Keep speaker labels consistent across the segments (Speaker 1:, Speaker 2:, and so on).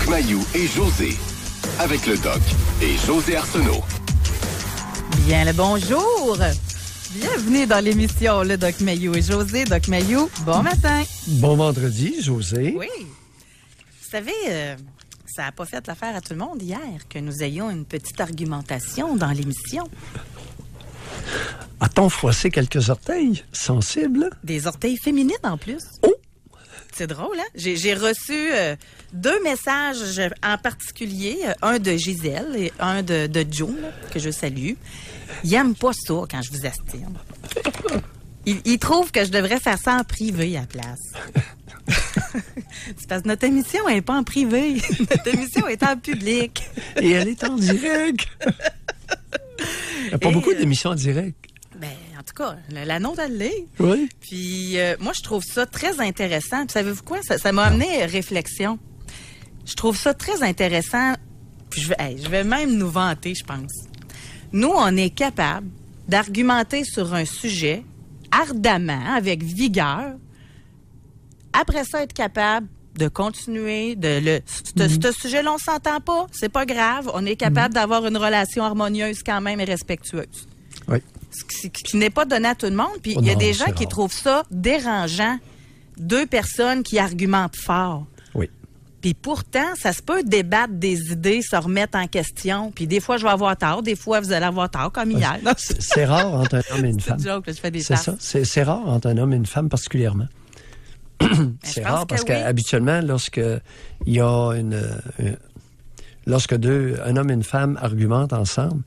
Speaker 1: Doc Mayou et José. Avec le Doc et José Arsenault.
Speaker 2: Bien le bonjour. Bienvenue dans l'émission Le Doc Mayou et José. Doc Mayou, bon matin.
Speaker 3: Bon vendredi, José.
Speaker 2: Oui. Vous savez, ça n'a pas fait l'affaire à tout le monde hier que nous ayons une petite argumentation dans l'émission.
Speaker 3: A-t-on froissé quelques orteils sensibles?
Speaker 2: Des orteils féminines en plus.
Speaker 3: Oh!
Speaker 2: C'est drôle, hein? J'ai reçu 2 messages en particulier, un de Gisèle et un de Joe, là, que je salue. Ils n'aiment pas ça quand je vous estime. Ils trouvent que je devrais faire ça en privé à la place. C'est parce que notre émission n'est pas en privé. Notre émission est en public.
Speaker 3: Et elle est en direct. Il n'y a pas beaucoup d'émissions en direct.
Speaker 2: Ben, en tout cas, la nôtre, elle l'est.
Speaker 3: Oui.
Speaker 2: Puis, moi, je trouve ça très intéressant. Puis, savez-vous quoi? Ça m'a amené réflexion. Je trouve ça très intéressant. Puis, je vais même nous vanter, je pense. Nous, on est capable d'argumenter sur un sujet ardemment, avec vigueur. Après ça, être capable de continuer. Ce sujet-là, on s'entend pas. C'est pas grave. On est capable d'avoir une relation harmonieuse quand même et respectueuse.
Speaker 3: Oui.
Speaker 2: Ce qui n'est pas donné à tout le monde. Puis il y a des gens qui trouvent ça dérangeant. 2 personnes qui argumentent fort.
Speaker 3: Oui.
Speaker 2: Puis pourtant, ça se peut débattre des idées, se remettre en question. Puis des fois, je vais avoir tort. Des fois, vous allez avoir tort, comme hier.
Speaker 3: C'est rare entre un homme et une femme.
Speaker 2: C'est une joke, là, je fais des
Speaker 3: C'est ça. C'est rare entre un homme et une femme particulièrement. C'est rare parce qu'habituellement, lorsque il y a lorsque un homme et une femme argumentent ensemble,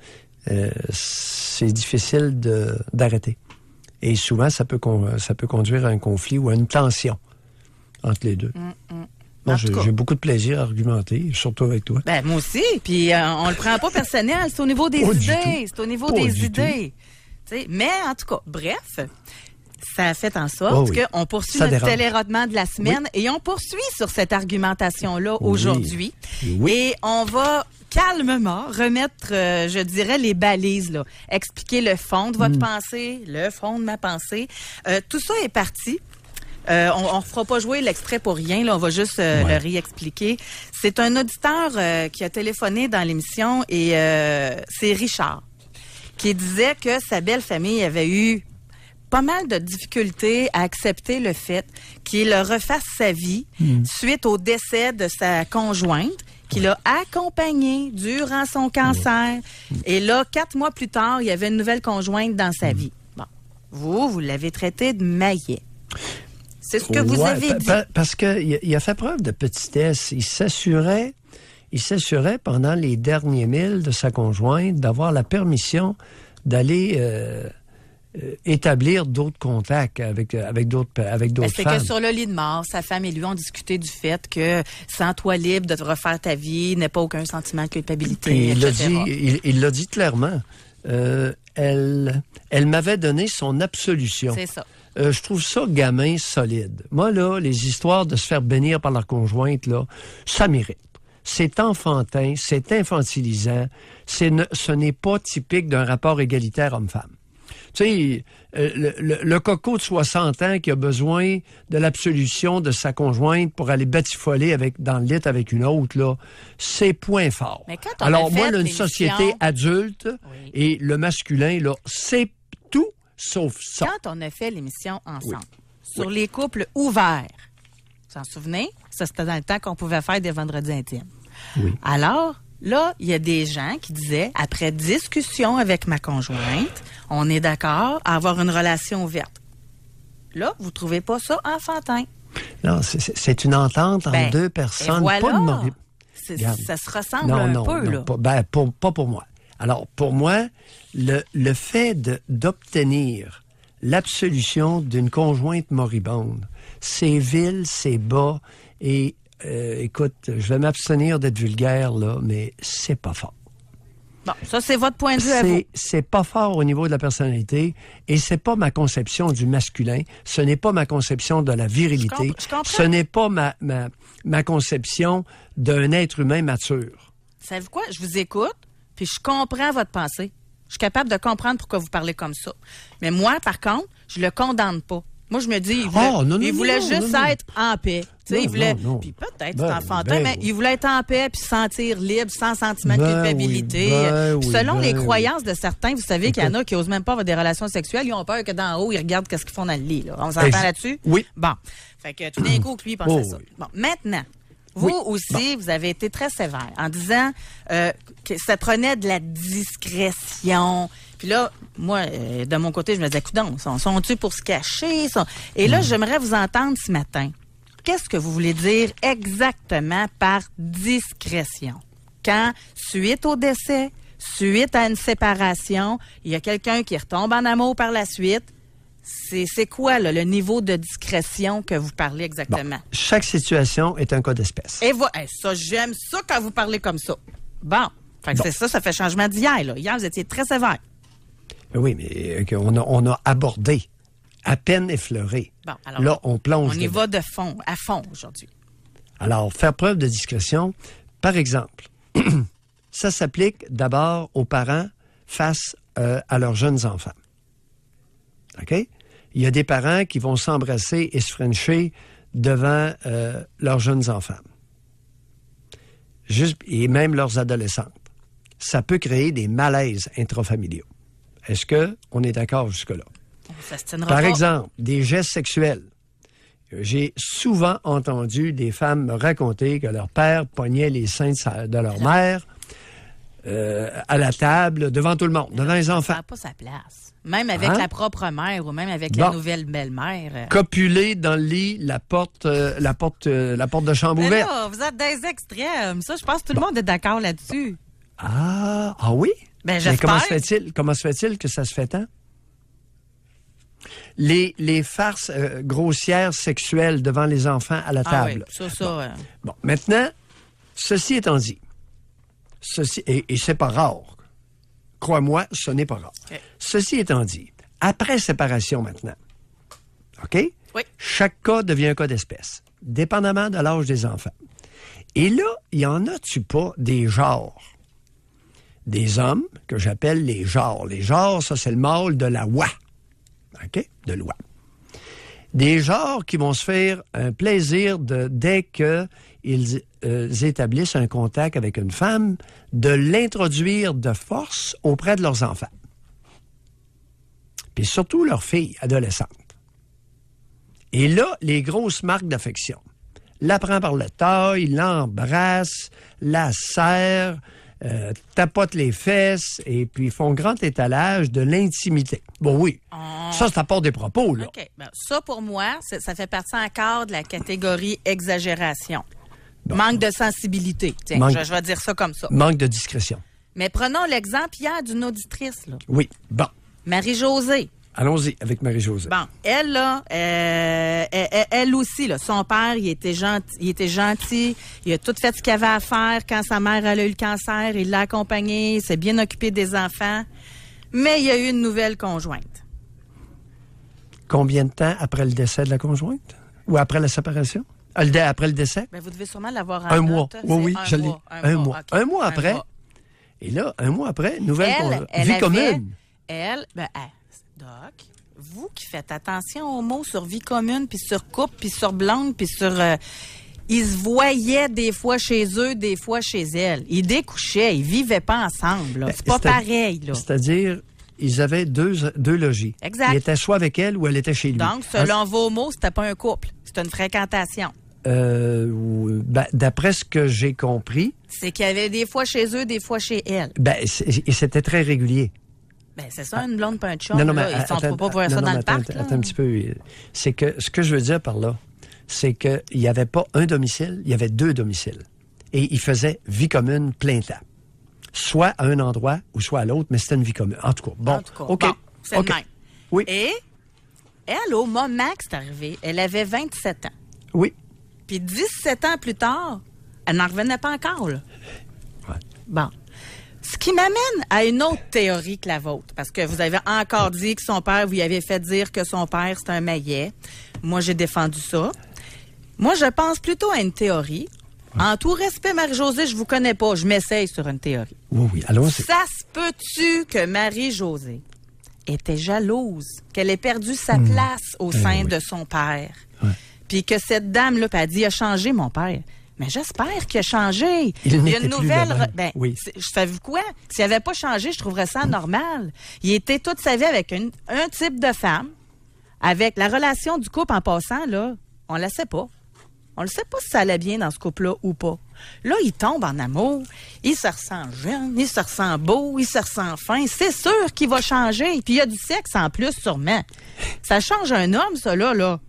Speaker 3: c'est difficile d'arrêter. Et souvent, ça peut conduire à un conflit ou à une tension entre les deux. Moi, j'ai beaucoup de plaisir à argumenter, surtout avec toi.
Speaker 2: Ben, moi aussi. Puis on le prend pas personnel. C'est au niveau des idées. C'est au niveau des idées. T'sais, mais en tout cas, bref, ça a fait en sorte qu'on poursuit notre télérodement de la semaine et on poursuit sur cette argumentation-là aujourd'hui. Oui. Et on va calmement remettre, je dirais, les balises, là. Expliquer le fond de votre pensée, le fond de ma pensée. Tout ça est parti. On ne fera pas jouer l'extrait pour rien, là, on va juste le réexpliquer. C'est un auditeur qui a téléphoné dans l'émission et c'est Richard qui disait que sa belle famille avait eu pas mal de difficultés à accepter le fait qu'il refasse sa vie suite au décès de sa conjointe qui l'a accompagné durant son cancer. Et là, 4 mois plus tard, il y avait une nouvelle conjointe dans sa vie. Bon, vous l'avez traité de maillet. C'est ce que vous avez dit.
Speaker 3: Parce qu'il a fait preuve de petitesse. Il s'assurait pendant les derniers milles de sa conjointe d'avoir la permission d'aller établir d'autres contacts avec d'autres femmes.
Speaker 2: C'est que sur le lit de mort, sa femme et lui ont discuté du fait que sens-toi libre de te refaire ta vie, n'aie pas aucun sentiment de culpabilité, etc.
Speaker 3: Il l'a dit clairement. Elle m'avait donné son absolution.
Speaker 2: C'est ça.
Speaker 3: Je trouve ça gamin solide. Moi, là, les histoires de se faire bénir par leur conjointe, là, ça mérite. C'est enfantin, c'est infantilisant, ce n'est pas typique d'un rapport égalitaire homme-femme. Tu sais, le coco de 60 ans qui a besoin de l'absolution de sa conjointe pour aller batifoler dans le lit avec une autre, là, c'est point fort. Alors, moi, là, une société adulte et le masculin, là, c'est tout sauf ça.
Speaker 2: Quand on a fait l'émission ensemble sur les couples ouverts, vous vous en souvenez? Ça, c'était dans le temps qu'on pouvait faire des vendredis intimes. Oui. Alors, là, il y a des gens qui disaient, après discussion avec ma conjointe, on est d'accord à avoir une relation ouverte. Là, vous trouvez pas ça enfantin?
Speaker 3: Non, c'est une entente entre 2 personnes.
Speaker 2: Voilà.
Speaker 3: Pas
Speaker 2: ça se ressemble un peu, là.
Speaker 3: Pas pour moi. Alors, pour moi, le fait d'obtenir l'absolution d'une conjointe moribonde, c'est vil, c'est bas, et écoute, je vais m'abstenir d'être vulgaire, là, mais c'est pas fort.
Speaker 2: Bon, ça, c'est votre point de vue à vous.
Speaker 3: C'est pas fort au niveau de la personnalité, et c'est pas ma conception du masculin, ce n'est pas ma conception de la virilité, ce n'est pas ma conception d'un être humain mature.
Speaker 2: Savez-vous quoi? Je vous écoute, puis je comprends votre pensée. Je suis capable de comprendre pourquoi vous parlez comme ça. Mais moi, par contre, je le condamne pas. Moi, je me dis, il voulait juste être en paix. Il voulait, puis peut-être c'est enfantin, mais il voulait être en paix puis se sentir libre, sans sentiment de culpabilité. Selon les croyances de certains, vous savez qu'il y en a qui n'osent même pas avoir des relations sexuelles. Ils ont peur que d'en haut, ils regardent ce qu'ils font dans le lit. Là. On s'entend là-dessus?
Speaker 3: Oui.
Speaker 2: Bon. Fait que tout d'un coup, lui, il pensait ça. Bon. Maintenant, vous aussi, vous avez été très sévère en disant que ça prenait de la discrétion. Puis là, moi, de mon côté, je me disais, coudonc, sont-ils pour se cacher? Et là, j'aimerais vous entendre ce matin. Qu'est-ce que vous voulez dire exactement par discrétion? Quand, suite au décès, suite à une séparation, il y a quelqu'un qui retombe en amour par la suite, c'est quoi là, le niveau de discrétion que vous parlez exactement?
Speaker 3: Bon, chaque situation est un cas d'espèce.
Speaker 2: Et voilà, ça, j'aime ça quand vous parlez comme ça. Bon, fait que c'est ça fait changement d'hier. Là. Hier, vous étiez très sévère.
Speaker 3: Oui, mais on a abordé, à peine effleuré.
Speaker 2: Bon, alors,
Speaker 3: là, on plonge.
Speaker 2: On y va à fond aujourd'hui.
Speaker 3: Alors, faire preuve de discrétion, par exemple, ça s'applique d'abord aux parents face à leurs jeunes enfants. OK? Il y a des parents qui vont s'embrasser et se frencher devant leurs jeunes enfants. Et même leurs adolescentes. Ça peut créer des malaises intrafamiliaux. Est-ce qu'on est d'accord jusque-là? Par exemple, des gestes sexuels. J'ai souvent entendu des femmes me raconter que leur père pognait les seins de leur mère à la table, devant tout le monde, devant les enfants.
Speaker 2: Ça n'a pas sa place. Même avec la propre mère ou même avec la nouvelle belle-mère.
Speaker 3: Copuler dans le lit, la porte de chambre ouverte.
Speaker 2: Là, vous êtes des extrêmes. Ça, je pense que tout le monde est d'accord là-dessus.
Speaker 3: Ah oui?
Speaker 2: Ben, j'espère.
Speaker 3: Mais comment se fait-il que ça se fait tant? Les farces grossières sexuelles devant les enfants à la table.
Speaker 2: Oui, ça.
Speaker 3: Bon, maintenant, ceci étant dit, et c'est pas rare. Crois-moi, ce n'est pas rare. Okay. Ceci étant dit, après séparation maintenant, OK?
Speaker 2: Oui.
Speaker 3: Chaque cas devient un cas d'espèce, dépendamment de l'âge des enfants. Et là, y en a-tu pas des genres? Des hommes que j'appelle les genres. Les genres, ça, c'est le mâle de la oie. OK? De l'oie. Des genres qui vont se faire un plaisir dès qu'ils établissent un contact avec une femme, de l'introduire de force auprès de leurs enfants. Puis surtout leurs filles adolescentes. Et là, les grosses marques d'affection. La prend par le taille, l'embrasse, la serre, tapote les fesses et puis font grand étalage de l'intimité. Bon, oui. Ça, c'est à part des propos, là.
Speaker 2: OK. Ben, ça, pour moi, ça fait partie encore de la catégorie exagération. Bon. Manque de sensibilité. Tiens, je vais dire ça comme ça.
Speaker 3: Manque de discrétion.
Speaker 2: Mais prenons l'exemple hier d'une auditrice, là.
Speaker 3: Oui. Bon.
Speaker 2: Marie-Josée.
Speaker 3: Allons-y avec Marie-Josée.
Speaker 2: Bon, elle, là, elle aussi, là, son père, il était gentil, il a tout fait ce qu'il avait à faire quand sa mère elle a eu le cancer, il l'a accompagné, il s'est bien occupé des enfants, mais il y a eu une nouvelle conjointe.
Speaker 3: Combien de temps après le décès de la conjointe? Ou après la séparation? Après le décès?
Speaker 2: Bien, vous devez sûrement l'avoir en
Speaker 3: un mois.
Speaker 2: note.
Speaker 3: Oui, je l'ai. Un mois. Okay. Un mois après. Et là, un mois après, nouvelle vie commune.
Speaker 2: Doc, vous qui faites attention aux mots sur vie commune, puis sur couple, puis sur blonde, puis sur... ils se voyaient des fois chez eux, des fois chez elle. Ils découchaient, ils vivaient pas ensemble. C'est pas pareil. Là.
Speaker 3: C'est-à-dire, ils avaient deux logis.
Speaker 2: Exact.
Speaker 3: Ils étaient soit avec elle ou elle était chez lui.
Speaker 2: Donc, selon vos mots, c'était pas un couple. C'était une fréquentation.
Speaker 3: D'après ce que j'ai compris...
Speaker 2: C'est qu'il y avait des fois chez eux, des fois chez elle.
Speaker 3: Et c'était très régulier.
Speaker 2: Ben, c'est ça, une blonde pas un chum. Ils ne sont pas voir ça dans le parc.
Speaker 3: Attends un petit peu. C'est que ce que je veux dire par là, c'est qu'il n'y avait pas un domicile, il y avait 2 domiciles. Et ils faisaient vie commune plein temps. Soit à un endroit ou soit à l'autre, mais c'était une vie commune. En tout cas, bon. OK.
Speaker 2: Bon, c'est le même.
Speaker 3: Oui.
Speaker 2: Et elle, au moment que c'est arrivé, elle avait 27 ans.
Speaker 3: Oui.
Speaker 2: Puis 17 ans plus tard, elle n'en revenait pas encore, là.
Speaker 3: Ouais.
Speaker 2: Bon. Ce qui m'amène à une autre théorie que la vôtre, parce que vous avez encore dit que son père, vous y avez fait dire que son père, c'est un maillet. Moi, j'ai défendu ça. Moi, je pense plutôt à une théorie. Ouais. En tout respect, Marie-Josée, je vous connais pas. Je m'essaye sur une théorie.
Speaker 3: Oui, allons-y.
Speaker 2: Ça se peut-tu que Marie-Josée était jalouse, qu'elle ait perdu sa place au sein de son père.
Speaker 3: Ouais.
Speaker 2: Puis que cette dame-là, puis elle dit, il a changé, mon père. Mais j'espère qu'il a changé.
Speaker 3: Il
Speaker 2: y a
Speaker 3: n'était
Speaker 2: une nouvelle.
Speaker 3: plus
Speaker 2: Ben,
Speaker 3: oui.
Speaker 2: Savez-vous quoi? S'il n'avait pas changé, je trouverais ça normal. Il était toute sa vie avec un type de femme. Avec la relation du couple en passant, là, on la sait pas. On ne sait pas si ça allait bien dans ce couple-là ou pas. Là, il tombe en amour, il se ressent jeune, il se ressent beau, il se ressent fin. C'est sûr qu'il va changer. Puis il y a du sexe en plus, sûrement. Ça change un homme, ça, là.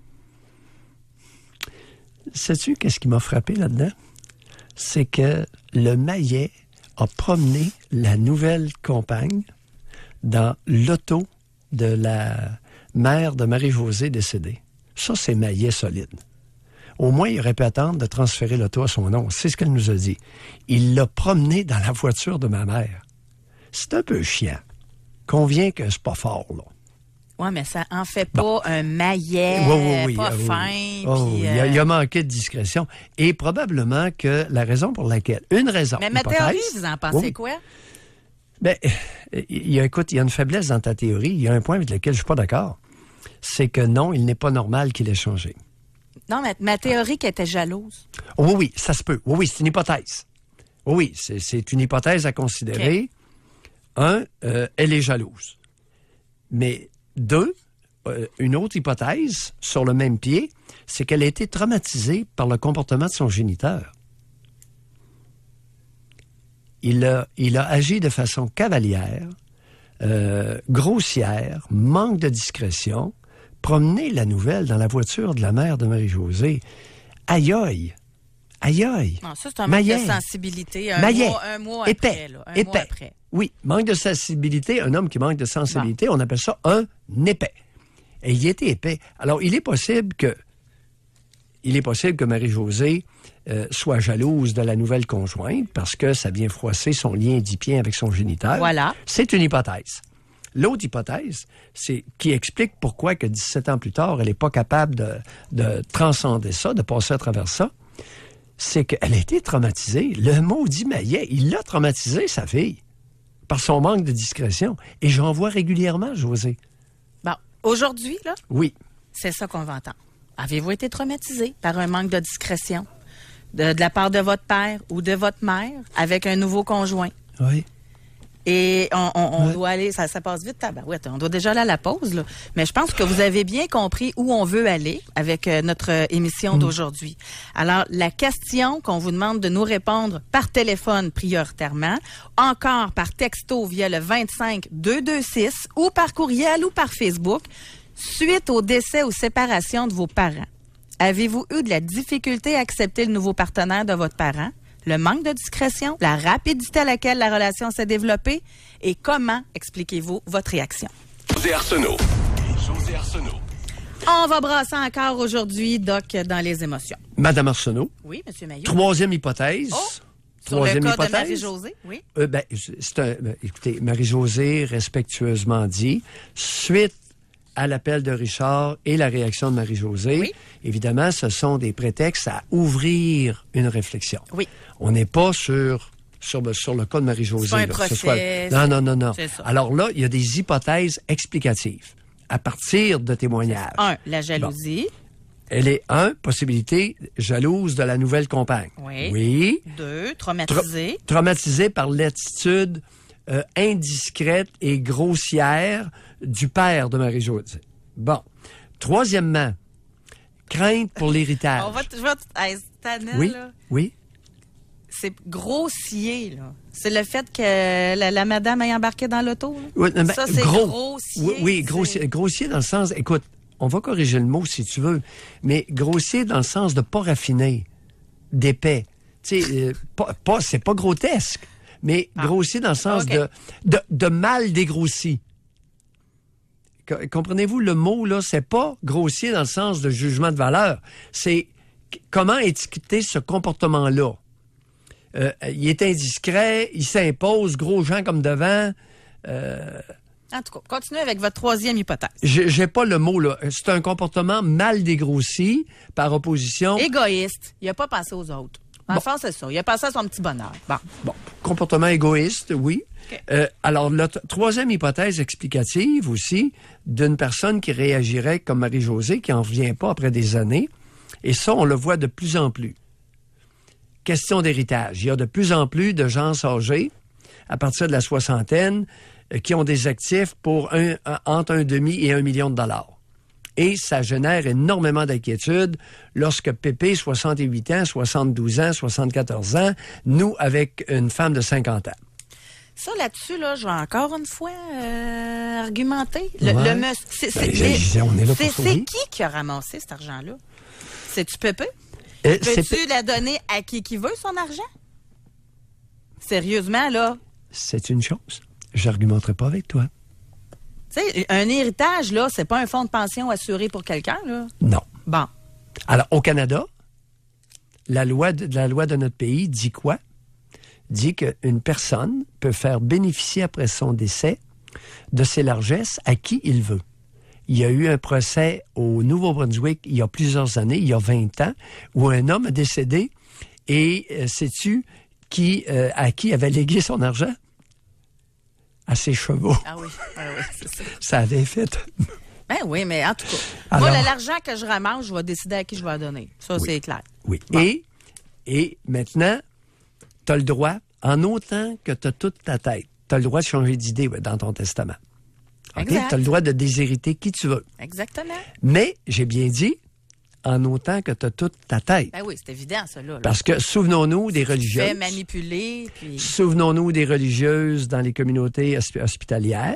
Speaker 3: Sais-tu qu'est-ce qui m'a frappé là-dedans? C'est que le Maillet a promené la nouvelle compagne dans l'auto de la mère de Marie-Josée décédée. Ça, c'est Maillet solide. Au moins, il aurait pu attendre de transférer l'auto à son nom. C'est ce qu'elle nous a dit. Il l'a promené dans la voiture de ma mère. C'est un peu chiant. Convient que c'est pas fort, là.
Speaker 2: Oui, mais ça en fait pas un Maillet pas fin.
Speaker 3: Il a manqué de discrétion. Et probablement que la raison pour laquelle... Une raison.
Speaker 2: Mais ma théorie, vous en pensez quoi?
Speaker 3: Ben, écoute, il y a une faiblesse dans ta théorie. Il y a un point avec lequel je suis pas d'accord. C'est que non, il n'est pas normal qu'il ait changé.
Speaker 2: Non, mais ma théorie qu'elle était jalouse.
Speaker 3: Oui, ça se peut. Oui, c'est une hypothèse. Oui, c'est une hypothèse à considérer. Okay. Elle est jalouse. Mais 2, une autre hypothèse sur le même pied, c'est qu'elle a été traumatisée par le comportement de son géniteur. Il a agi de façon cavalière, grossière, manque de discrétion, promener la nouvelle dans la voiture de la mère de Marie-Josée. Aïe aïe! Aïe aïe!
Speaker 2: Non, ça, c'est un manque de sensibilité. Un mois
Speaker 3: épais,
Speaker 2: après. Là,
Speaker 3: épais.
Speaker 2: Mois après.
Speaker 3: Oui, manque de sensibilité. Un homme qui manque de sensibilité, on appelle ça un épais. Et il était épais. Alors, il est possible que Marie-Josée soit jalouse de la nouvelle conjointe parce que ça vient froisser son lien édipien avec son géniteur.
Speaker 2: Voilà.
Speaker 3: C'est une hypothèse. L'autre hypothèse, c'est qui explique pourquoi que 17 ans plus tard, elle n'est pas capable de transcender ça, de passer à travers ça, c'est qu'elle a été traumatisée. Le maudit Maillet, il l'a traumatisé, sa fille, par son manque de discrétion. Et j'en vois régulièrement, José.
Speaker 2: Bon, aujourd'hui, là,
Speaker 3: oui,
Speaker 2: c'est ça qu'on va entendre. Avez-vous été traumatisé par un manque de discrétion de la part de votre père ou de votre mère avec un nouveau conjoint?
Speaker 3: Oui.
Speaker 2: Et on doit aller, ça passe vite, tabarouette. On doit déjà aller à la pause, là. Mais je pense que vous avez bien compris où on veut aller avec notre émission d'aujourd'hui. Alors, la question qu'on vous demande de nous répondre par téléphone prioritairement, encore par texto via le 25226 ou par courriel ou par Facebook, suite au décès ou séparation de vos parents. Avez-vous eu de la difficulté à accepter le nouveau partenaire de votre parent? Le manque de discrétion, la rapidité à laquelle la relation s'est développée et comment expliquez-vous votre réaction?
Speaker 1: José Arsenault.
Speaker 2: On va brasser encore aujourd'hui, Doc, dans les émotions.
Speaker 3: Madame Arsenault.
Speaker 2: Oui, Monsieur Mailloux.
Speaker 3: Troisième hypothèse.
Speaker 2: Sur le cas de Marie-Josée, oui.
Speaker 3: Écoutez, Marie-Josée, respectueusement dit, suite à l'appel de Richard et la réaction de Marie-Josée, évidemment, ce sont des prétextes à ouvrir une réflexion.
Speaker 2: Oui.
Speaker 3: On n'est pas sur le cas de Marie-Josée.
Speaker 2: C'est pas un procès.
Speaker 3: Non.
Speaker 2: C'est ça.
Speaker 3: Alors là, il y a des hypothèses explicatives à partir de témoignages.
Speaker 2: 1, la jalousie.
Speaker 3: Bon. Elle est, possibilité jalouse de la nouvelle compagne. Oui.
Speaker 2: 2, traumatisée.
Speaker 3: Traumatisée par l'attitude indiscrète et grossière du père de Marie-Josée. Bon. Troisièmement, crainte pour l'héritage. Oui.
Speaker 2: C'est grossier, là. C'est le fait que la madame ait embarqué dans l'auto.
Speaker 3: Oui,
Speaker 2: ça, c'est grossier.
Speaker 3: Oui, grossier dans le sens... Écoute, on va corriger le mot si tu veux, mais grossier dans le sens de pas raffiné, d'épais. Tu sais, c'est pas grotesque, mais grossier dans le sens de mal dégrossi. Comprenez-vous, le mot, là, c'est pas grossier dans le sens de jugement de valeur. C'est comment étiqueter ce comportement-là. Il est indiscret, il s'impose, gros gens comme devant.
Speaker 2: En tout cas, continuez avec votre troisième hypothèse.
Speaker 3: J'ai pas le mot, là. C'est un comportement mal dégrossi par opposition.
Speaker 2: Égoïste. Il n'a pas pensé aux autres. En fait, c'est ça. Il a pensé à son petit bonheur.
Speaker 3: Bon. Comportement égoïste, oui.
Speaker 2: Okay.
Speaker 3: Alors, la troisième hypothèse explicative aussi, d'une personne qui réagirait comme Marie-Josée, qui n'en revient pas après des années, et ça, on le voit de plus en plus. Question d'héritage. Il y a de plus en plus de gens âgés, à partir de la soixantaine, qui ont des actifs pour entre 1,5 et 1 million de dollars. Et ça génère énormément d'inquiétude lorsque Pépé, 68 ans, 72 ans, 74 ans, nous avec une femme de 50 ans.
Speaker 2: Ça, là-dessus, là, je vais encore une fois argumenter.
Speaker 3: Ouais.
Speaker 2: C'est qui a ramassé cet argent-là? C'est-tu Pépé? Peux-tu la donner à qui veut, son argent? Sérieusement, là?
Speaker 3: C'est une chose. J'argumenterai pas avec toi.
Speaker 2: Tu sais, un héritage, là, c'est pas un fonds de pension assuré pour quelqu'un, là?
Speaker 3: Non.
Speaker 2: Bon.
Speaker 3: Alors, au Canada, la loi de notre pays dit quoi? Dit qu'une personne peut faire bénéficier après son décès de ses largesses à qui il veut. Il y a eu un procès au Nouveau-Brunswick il y a plusieurs années, il y a 20 ans, où un homme est décédé et sais-tu à qui avait légué son argent? À ses chevaux.
Speaker 2: Ah oui, c'est ça.
Speaker 3: Ça avait fait...
Speaker 2: Ben oui, mais en tout cas,
Speaker 3: alors,
Speaker 2: moi, l'argent que je ramasse, je vais décider à qui je vais en donner. Ça,
Speaker 3: oui,
Speaker 2: c'est clair.
Speaker 3: Oui.
Speaker 2: Bon.
Speaker 3: Et maintenant, tu as le droit, en autant que tu as toute ta tête, tu as le droit de changer d'idée dans ton testament. Okay? Tu as le droit de déshériter qui tu veux.
Speaker 2: Exactement.
Speaker 3: Mais, j'ai bien dit, en autant que tu as toute ta tête.
Speaker 2: Ben oui, c'est évident, ça, là.
Speaker 3: Parce que souvenons-nous des religieuses.
Speaker 2: Fait manipuler, puis...
Speaker 3: Souvenons-nous des religieuses dans les communautés hospitalières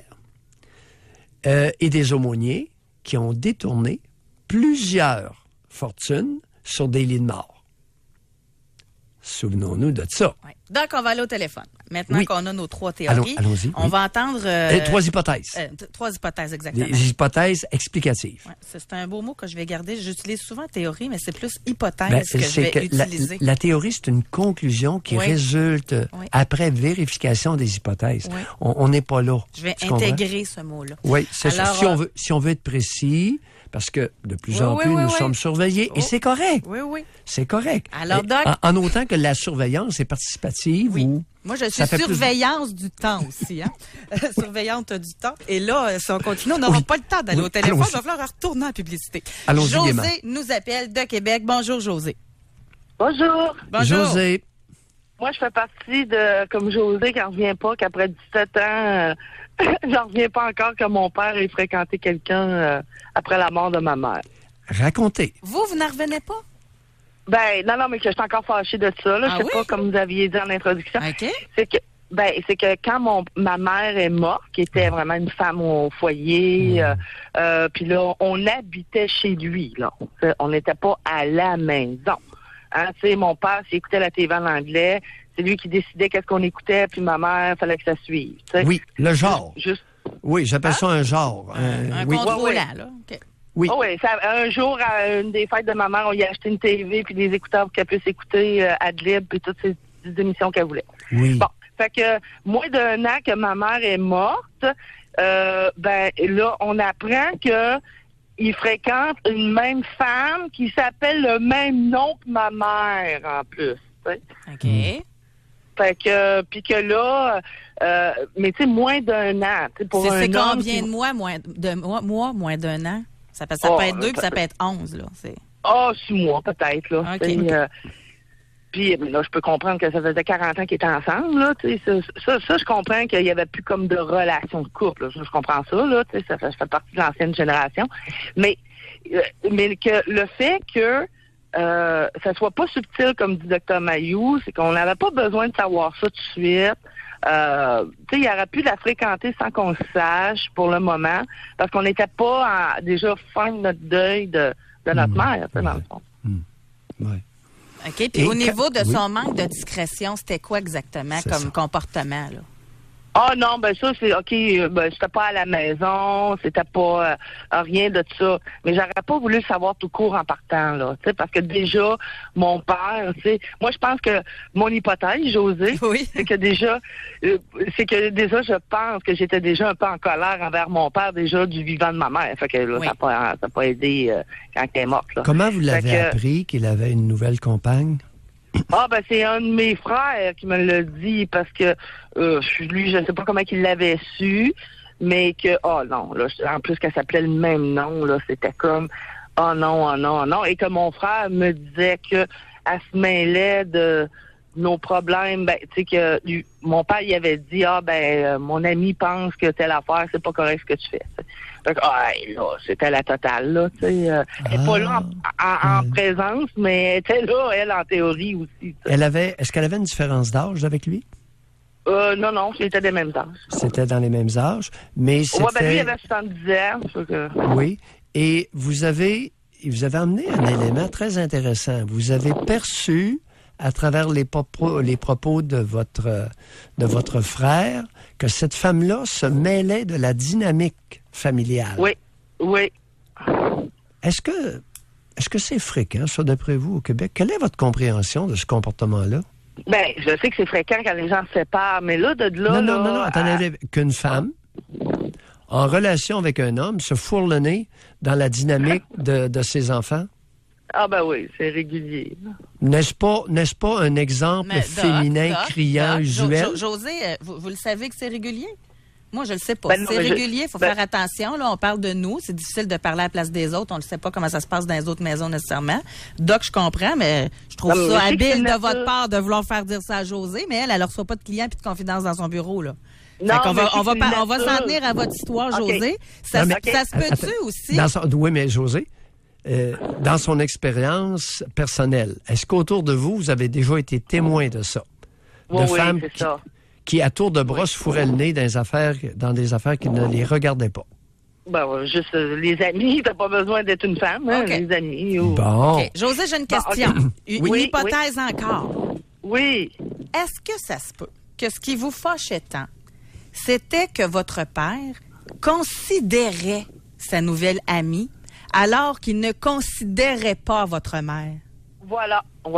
Speaker 3: et des aumôniers qui ont détourné plusieurs fortunes sur des lits de mort. Souvenons-nous de ça.
Speaker 2: Ouais. Donc, on va aller au téléphone. Maintenant qu'on a nos trois théories,
Speaker 3: allons-y,
Speaker 2: on va entendre...
Speaker 3: trois hypothèses.
Speaker 2: Trois hypothèses, exactement.
Speaker 3: Des hypothèses explicatives.
Speaker 2: Ouais, c'est un beau mot que je vais garder. J'utilise souvent théorie, mais c'est plus hypothèse que je vais utiliser.
Speaker 3: La théorie, c'est une conclusion qui résulte après vérification des hypothèses. Oui. On n'est pas là.
Speaker 2: Je vais intégrer ce mot-là.
Speaker 3: Oui, c'est ça. Si on veut être précis... Parce que de plus en plus, nous sommes surveillés. Et c'est correct.
Speaker 2: Oui, oui.
Speaker 3: C'est correct.
Speaker 2: Alors, Doc...
Speaker 3: En autant que la surveillance est participative ou...
Speaker 2: Moi, je suis surveillance du temps aussi. Hein? Surveillante du temps. Et là, si on continue, on n'aura pas le temps d'aller au téléphone. Il va falloir retourner en publicité.
Speaker 3: Allons-y,
Speaker 2: José nous appelle de Québec. Bonjour, José.
Speaker 4: Bonjour.
Speaker 2: Bonjour.
Speaker 3: José.
Speaker 4: Moi, je fais partie de, comme José, qui n'en revient pas, qu'après 17 ans, j'en reviens pas encore que mon père ait fréquenté quelqu'un après la mort de ma mère.
Speaker 3: Racontez.
Speaker 2: Vous n'en revenez pas?
Speaker 4: Ben, non, mais que je suis encore fâchée de ça, là. Je sais pas, comme vous aviez dit en introduction.
Speaker 2: OK.
Speaker 4: C'est que quand ma mère est morte, qui était vraiment une femme au foyer, puis là, on habitait chez lui, là. On n'était pas à la maison. Hein, tu sais, mon père, s'il écoutait la TV en anglais, c'est lui qui décidait qu'est-ce qu'on écoutait, puis ma mère, il fallait que ça suive. T'sais.
Speaker 3: Oui, le genre. Oui, j'appelle ça un genre.
Speaker 2: Un contrôlant, là. Okay.
Speaker 3: Oui.
Speaker 4: Oh oui, un jour, à une des fêtes de ma mère, on lui a acheté une TV puis des écouteurs pour qu'elle puisse écouter Adlib puis toutes ces émissions qu'elle voulait.
Speaker 3: Oui.
Speaker 4: Bon, fait que moins d'un an que ma mère est morte, ben là, on apprend que il fréquente une même femme qui s'appelle le même nom que ma mère, en plus. T'sais.
Speaker 2: OK.
Speaker 4: Fait que, puis que là, mais tu sais, moins d'un an. Pour
Speaker 2: c'est combien de mois, moins d'un an? Ça peut être 2 puis ça peut être 11, là.
Speaker 4: 6 mois, peut-être, là.
Speaker 2: OK.
Speaker 4: Puis là, je peux comprendre que ça faisait 40 ans qu'ils étaient ensemble, là. Ça, je comprends qu'il n'y avait plus comme de relation de couple. Là. Je comprends ça, là. Ça fait partie de l'ancienne génération. Mais que le fait que ça soit pas subtil, comme dit Dr. Mayou, c'est qu'on n'avait pas besoin de savoir ça tout de suite. Il aurait pu la fréquenter sans qu'on le sache pour le moment, parce qu'on n'était pas déjà fin de notre deuil de notre mère, dans le fond.
Speaker 3: Oui.
Speaker 2: OK. Puis au niveau de son manque de discrétion, c'était quoi exactement comme comportement, là?
Speaker 4: Ah non, ben ça, c'est OK, c'était pas à la maison, c'était pas rien de ça. Mais j'aurais pas voulu le savoir tout court en partant, là. Parce que déjà, mon père, moi je pense que mon hypothèse, José, c'est que déjà, je pense que j'étais déjà un peu en colère envers mon père déjà du vivant de ma mère. Fait que là, ça n'a pas aidé quand elle est morte. Là.
Speaker 3: Comment vous l'avez appris qu'il avait une nouvelle compagne?
Speaker 4: Ah, ben, c'est un de mes frères qui me l'a dit parce que lui, je ne sais pas comment il l'avait su, mais que, non, là, en plus qu'elle s'appelait le même nom, là, c'était comme, non. Et que mon frère me disait que elle se mêlait de nos problèmes, ben, tu sais, que mon père, il avait dit, mon ami pense que telle affaire, c'est pas correct ce que tu fais. Fait que, là, c'était la totale, là, tu sais. Elle n'est pas là en présence, mais elle était là, elle, en théorie aussi. T'sais.
Speaker 3: Est-ce qu'elle avait une différence d'âge avec lui?
Speaker 4: Non, c'était des mêmes âges.
Speaker 3: C'était dans les mêmes âges, mais c'était...
Speaker 4: Ouais, ben lui, il avait 70 ans. Que...
Speaker 3: Oui, et vous avez amené un élément très intéressant. Vous avez perçu, à travers les propos de votre frère, que cette femme-là se mêlait de la dynamique familiale.
Speaker 4: Oui.
Speaker 3: Est-ce que c'est fréquent, ça, d'après vous, au Québec? Quelle est votre compréhension de ce comportement-là?
Speaker 4: Ben, je sais que c'est fréquent quand les gens se séparent, mais là,
Speaker 3: Non, attendez, qu'une femme, en relation avec un homme, se fourre le nez dans la dynamique de ses enfants?
Speaker 4: Ah ben oui, c'est régulier.
Speaker 3: N'est-ce pas un exemple féminin criant, usuel?
Speaker 2: José, vous le savez que c'est régulier? Moi, je le sais pas.
Speaker 4: Ben non,
Speaker 2: c'est régulier, il faut faire attention. Là, on parle de nous. C'est difficile de parler à la place des autres. On ne sait pas comment ça se passe dans les autres maisons nécessairement. Doc, je comprends, mais je trouve ça habile de votre part de vouloir faire dire ça à José, mais elle ne reçoit pas de clients et de confidence dans son bureau, là.
Speaker 4: Non,
Speaker 2: on va s'en tenir à votre histoire, José. Ça se peut-tu aussi?
Speaker 3: Oui, mais José, dans son expérience personnelle, est-ce qu'autour de vous, vous avez déjà été témoin de ça?
Speaker 4: De femmes
Speaker 3: qui, à tour de bras, se fourraient le nez dans des affaires qui ne les regardaient pas?
Speaker 4: Ben, juste les amis, t'as pas besoin d'être une femme, hein, les amis.
Speaker 3: Bon.
Speaker 2: Okay. José, j'ai une question. Une hypothèse encore.
Speaker 4: Oui.
Speaker 2: Est-ce que ça se peut que ce qui vous fâchait tant, c'était que votre père considérait sa nouvelle amie alors qu'il ne considérait pas votre mère?
Speaker 4: Voilà.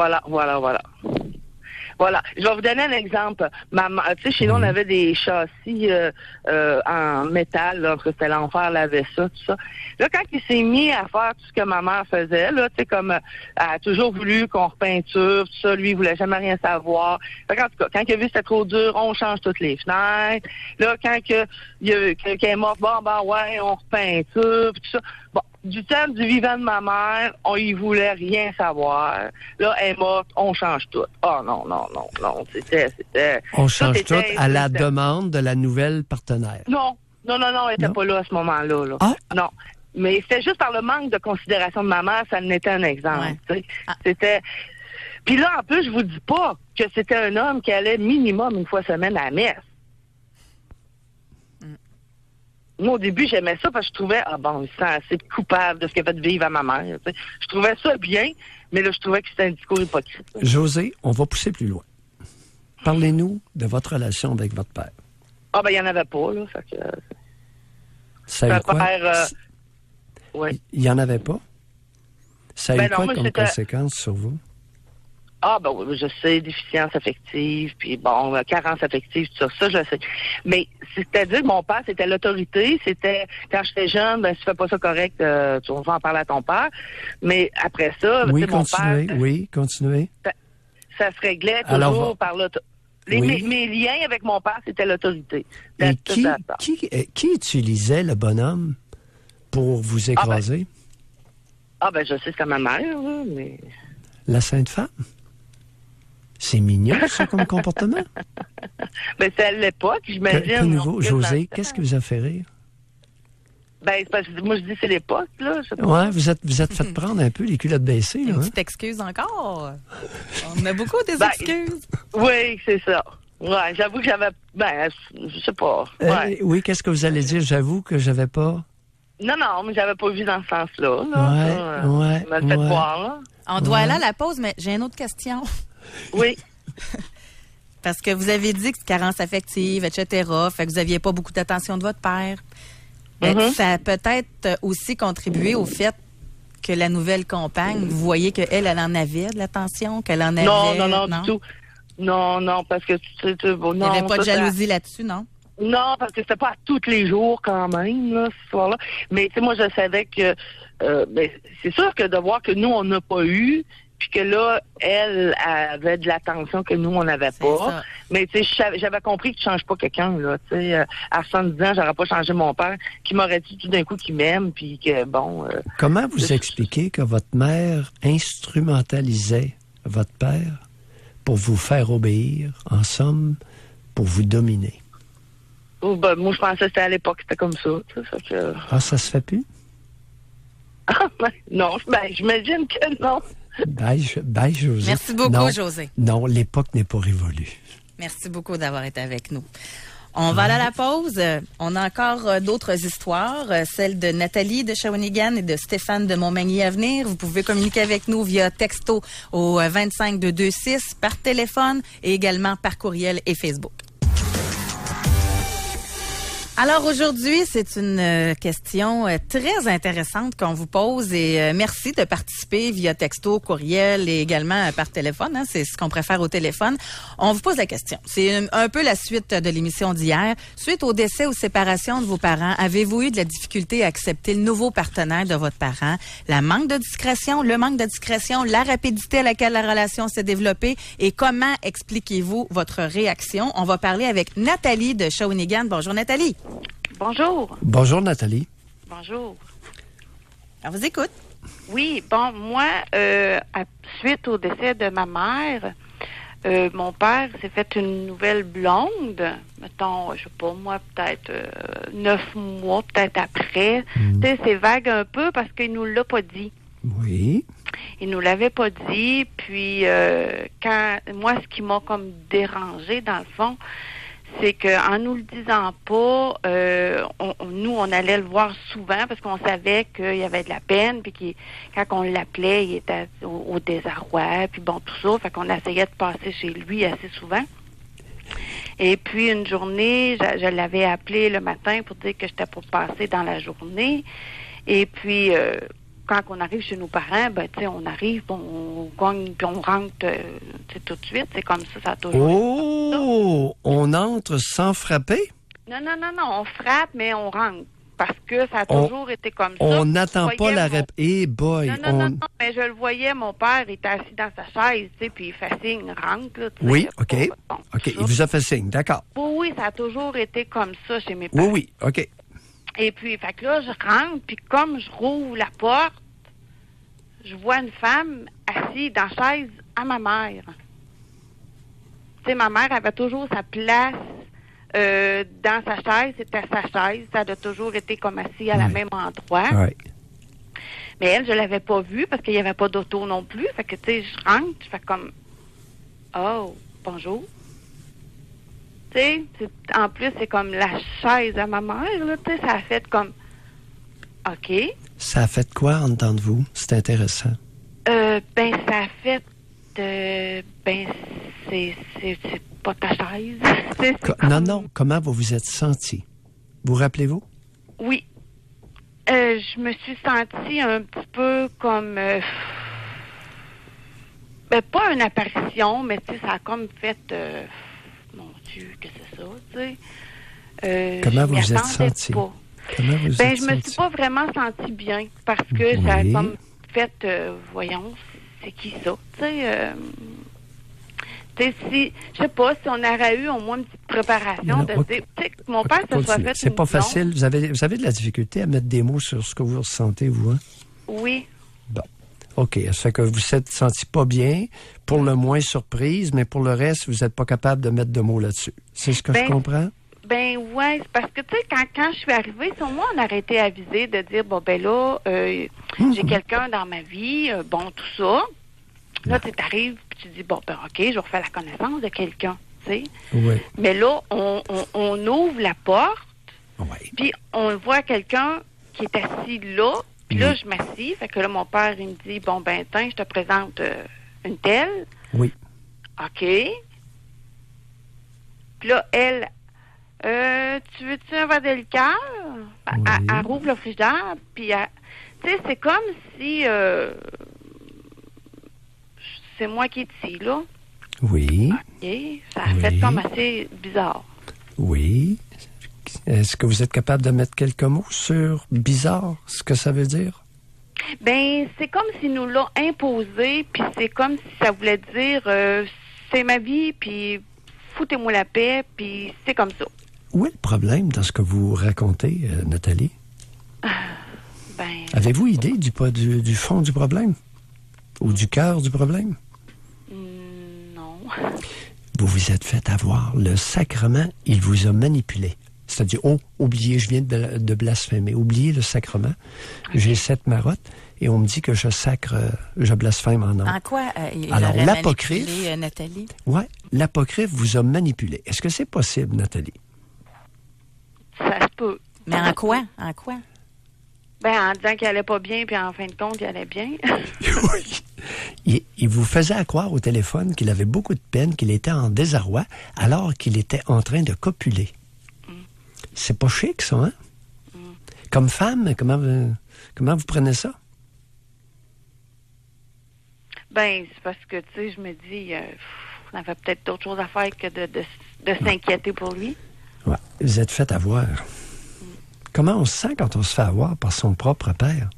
Speaker 4: Voilà. Je vais vous donner un exemple. Tu sais, chez nous, on avait des châssis en métal, là, parce que c'était l'enfer, laver ça, tout ça. Là, quand il s'est mis à faire tout ce que ma mère faisait, là, tu sais, comme elle a toujours voulu qu'on repeinture, tout ça, lui, il voulait jamais rien savoir. Fait en tout cas, quand il a vu que c'était trop dur, on change toutes les fenêtres. Là, quand qu'elle est morte, ouais, on repeinture, tout ça. Bon. Du temps du vivant de ma mère, on y voulait rien savoir. Là, elle est morte, on change tout. Oh non. C'était...
Speaker 3: On change tout à la demande de la nouvelle partenaire.
Speaker 4: Non, elle n'était pas là à ce moment-là. Là.
Speaker 3: Ah.
Speaker 4: Non. Mais c'était juste par le manque de considération de ma mère, ça en était un exemple. Ouais. C'était... Puis là, en plus, je vous dis pas que c'était un homme qui allait minimum une fois semaine à la messe. Moi, au début, j'aimais ça parce que je trouvais, il se sent assez coupable de ce qu'il a fait vivre à ma mère. T'sais. Je trouvais ça bien, mais là, je trouvais que c'était un discours hypocrite.
Speaker 3: José, on va pousser plus loin. Parlez-nous de votre relation avec votre père.
Speaker 4: Il n'y en avait pas, là. Fait que...
Speaker 3: Ça a eu quoi?
Speaker 4: Père,
Speaker 3: il n'y en avait pas? Ça a eu quoi comme conséquence sur vous?
Speaker 4: Oui, je sais, déficience affective, puis carence affective, tout ça, je sais. Mais c'est-à-dire que mon père, c'était l'autorité, c'était, quand j'étais jeune, si tu fais pas ça correct, tu vas en parler à ton père. Mais après ça,
Speaker 3: mon
Speaker 4: père...
Speaker 3: continuez.
Speaker 4: Ça se réglait toujours par l'autorité. Mes liens avec mon père, c'était l'autorité.
Speaker 3: Et qui utilisait le bonhomme pour vous écraser?
Speaker 4: Je sais, c'était ma mère, là, mais...
Speaker 3: La Sainte Femme? C'est mignon, ça, comme comportement.
Speaker 4: C'est à l'époque, j'imagine.
Speaker 3: Nouveau, José, qu'est-ce qui vous a fait rire?
Speaker 4: C'est parce que moi, je dis c'est l'époque, là.
Speaker 3: Ouais, vous êtes fait prendre un peu les culottes baissées, là.
Speaker 2: Une petite excuse encore. On a beaucoup des excuses.
Speaker 4: Oui, c'est ça. Ouais, j'avoue que j'avais... je sais pas. Ouais.
Speaker 3: Oui, qu'est-ce que vous allez dire? J'avoue que j'avais pas...
Speaker 4: Non, mais j'avais pas vu dans ce sens-là.
Speaker 3: Ouais.
Speaker 4: Ça m'a fait voir, là.
Speaker 2: On doit aller à la pause, mais j'ai une autre question.
Speaker 4: Oui.
Speaker 2: Parce que vous avez dit que carence affective, etc., fait que vous n'aviez pas beaucoup d'attention de votre père. Ça a peut-être aussi contribué au fait que la nouvelle compagne, vous voyez qu'elle en avait de l'attention, qu'elle en avait...
Speaker 4: Non, du tout. Non, parce que... Il n'y
Speaker 2: avait pas de jalousie là-dessus, non?
Speaker 4: Non, parce que c'était pas à tous les jours quand même, là, ce soir-là. Mais tu sais, moi, je savais que... c'est sûr que de voir que nous, on n'a pas eu, puis que là, elle avait de l'attention que nous, on n'avait pas.
Speaker 2: Ça.
Speaker 4: Mais tu sais, j'avais compris que tu changes pas quelqu'un, là. Tu sais, à 70 ans, j'aurais pas changé mon père, qui m'aurait dit tout d'un coup qu'il m'aime, puis que, bon...
Speaker 3: Comment vous expliquez que votre mère instrumentalisait votre père pour vous faire obéir, en somme, pour vous dominer?
Speaker 4: Oh, ben, moi, je pensais que c'était à l'époque, c'était comme ça. Que...
Speaker 3: Ah, ça se fait plus?
Speaker 4: Ah, ben, non, ben, j'imagine que non.
Speaker 3: Bye, José.
Speaker 2: Merci beaucoup,
Speaker 3: non,
Speaker 2: José.
Speaker 3: Non, l'époque n'est pas révolue.
Speaker 2: Merci beaucoup d'avoir été avec nous. On va aller à la pause. On a encore d'autres histoires, celle de Nathalie de Shawinigan et de Stéphane de Montmagny à venir. Vous pouvez communiquer avec nous via texto au 25226, par téléphone et également par courriel et Facebook. Alors aujourd'hui, c'est une question très intéressante qu'on vous pose et merci de participer via texto, courriel et également par téléphone. Hein, c'est ce qu'on préfère au téléphone. On vous pose la question. C'est un peu la suite de l'émission d'hier. Suite au décès ou séparation de vos parents, avez-vous eu de la difficulté à accepter le nouveau partenaire de votre parent? Le manque de discrétion, la rapidité à laquelle la relation s'est développée et comment expliquez-vous votre réaction? On va parler avec Nathalie de Shawinigan. Bonjour Nathalie.
Speaker 4: Bonjour.
Speaker 3: Bonjour, Nathalie.
Speaker 4: Bonjour.
Speaker 2: On vous écoute.
Speaker 4: Oui, bon, moi, suite au décès de ma mère, mon père s'est fait une nouvelle blonde, mettons, je sais pas, moi, peut-être 9 mois, peut-être après. Tu sais, c'est vague un peu parce qu'il nous l'a pas dit.
Speaker 3: Oui.
Speaker 4: Il nous l'avait pas dit, puis quand moi, ce qui m'a comme dérangé, dans le fond, c'est qu'en nous le disant pas, nous, on allait le voir souvent parce qu'on savait qu'il y avait de la peine, puis quand on l'appelait, il était au désarroi, puis bon, tout ça. Fait qu'on essayait de passer chez lui assez souvent. Et puis, une journée, je l'avais appelé le matin pour dire que j'étais pour passer dans la journée. Et puis, quand on arrive chez nos parents, ben, tu sais, on arrive, on gagne, puis on rentre, tout de suite. C'est comme ça, ça a toujours été.
Speaker 3: Oh! On entre sans frapper?
Speaker 4: Non, on frappe, mais on rentre. Parce que ça a toujours été comme ça.
Speaker 3: On n'attend pas la réponse. Eh boy!
Speaker 4: Non, mais je le voyais, mon père était assis dans sa chaise, tu sais, puis il fait signe, rentre, là.
Speaker 3: Oui, OK.
Speaker 4: Bon,
Speaker 3: OK, il vous a fait signe, d'accord.
Speaker 4: Oui, ça a toujours été comme ça chez mes parents.
Speaker 3: Oui, OK.
Speaker 4: Et puis, fait que là, je rentre, puis comme je rouvre la porte, je vois une femme assise dans la chaise à ma mère. Tu sais, ma mère avait toujours sa place dans sa chaise, c'était sa chaise. Ça a toujours été comme assis à la même endroit.
Speaker 3: Oui.
Speaker 4: Mais elle, je l'avais pas vue parce qu'il n'y avait pas d'auto non plus. Fait que, tu sais, je rentre, je fais comme, oh, bonjour. Tu sais, en plus, c'est comme la chaise à ma mère, là, tu sais, ça a fait comme, OK.
Speaker 3: Ça a fait quoi en dedans de vous? C'est intéressant.
Speaker 4: Ben, ça a fait, ben, c'est pas ta chaise.
Speaker 3: Non, comment vous vous êtes senti? Vous rappelez-vous?
Speaker 4: Oui. Je me suis sentie un petit peu comme... ben, pas une apparition, mais tu sais, ça a comme fait... mon Dieu, que c'est ça, tu sais.
Speaker 3: Comment vous vous êtes senti?
Speaker 4: Ben, je me suis pas vraiment sentie bien parce que ça a comme fait... voyons, c'est qui ça? Tu sais... si, je sais pas, si on aurait eu au moins une petite préparation de dire, tu sais, mon père se soit fait
Speaker 3: c'est pas facile. Vous avez de la difficulté à mettre des mots sur ce que vous ressentez, vous, hein?
Speaker 4: Oui.
Speaker 3: Bon. OK. Ça fait que vous vous êtes senti pas bien, pour le moins surprise, mais pour le reste, vous n'êtes pas capable de mettre de mots là-dessus. C'est ce que je comprends? Ben,
Speaker 4: ouais. C'est parce que, tu sais, quand je suis arrivée, sur moi, on aurait été avisé de dire, bon, ben là, j'ai quelqu'un dans ma vie, bon, tout ça. Là, tu arrives, puis tu dis, bon, ben, OK, je refais la connaissance de quelqu'un, tu sais.
Speaker 3: Oui.
Speaker 4: Mais là, on ouvre la porte, puis on voit quelqu'un qui est assis là, puis là, je m'assis. Fait que là, mon père, il me dit, bon, ben, tiens, je te présente une telle.
Speaker 3: Oui.
Speaker 4: OK. Puis là, elle, tu veux-tu un verre de liqueur? Oui. Elle rouvre le frigidaire, puis tu sais, c'est comme si... c'est moi qui est ici, là.
Speaker 3: Oui.
Speaker 4: OK. Ça a fait comme assez bizarre.
Speaker 3: Oui. Est-ce que vous êtes capable de mettre quelques mots sur bizarre, ce que ça veut dire?
Speaker 4: Ben, c'est comme s'ils nous l'ont imposé, puis c'est comme si ça voulait dire c'est ma vie, puis foutez-moi la paix, puis c'est comme ça.
Speaker 3: Où est le problème dans ce que vous racontez, Nathalie? Avez-vous idée du fond du problème? Ou du cœur du problème?
Speaker 4: Non.
Speaker 3: Vous vous êtes fait avoir. Le sacrement, il vous a manipulé. C'est-à-dire, oubliez, je viens de blasphémer. Oubliez le sacrement. Okay. J'ai 7 marottes et on me dit que je blasphème en nom.
Speaker 2: En quoi
Speaker 3: alors, l'apocryphe,
Speaker 2: Nathalie?
Speaker 3: Oui, l'apocryphe vous a manipulé. Est-ce que c'est possible, Nathalie?
Speaker 4: Ça se peut.
Speaker 2: Mais en quoi? En quoi?
Speaker 4: Ben, en disant qu'il allait pas bien, puis en fin de compte, il allait bien.
Speaker 3: Oui. Il vous faisait croire au téléphone qu'il avait beaucoup de peine, qu'il était en désarroi, alors qu'il était en train de copuler. C'est pas chic, ça, hein? Comme femme, comment vous prenez ça?
Speaker 4: Ben, c'est parce que, tu sais, je me dis, on avait peut-être d'autres choses à faire que de s'inquiéter pour lui.
Speaker 3: Ouais, vous êtes fait avoir. Comment on se sent quand on se fait avoir par son propre père?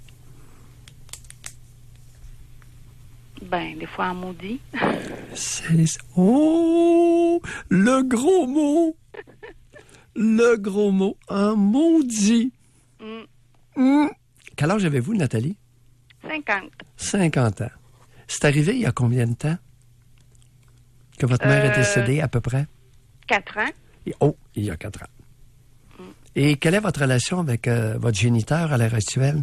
Speaker 4: Ben, des fois en maudit.
Speaker 3: Oh! Le gros mot! Le gros mot, un maudit. Quel âge avez-vous, Nathalie?
Speaker 4: 50.
Speaker 3: 50 ans. C'est arrivé il y a combien de temps que votre mère est décédée, à peu près?
Speaker 4: 4 ans.
Speaker 3: Il y a 4 ans. Et quelle est votre relation avec votre géniteur à l'heure actuelle?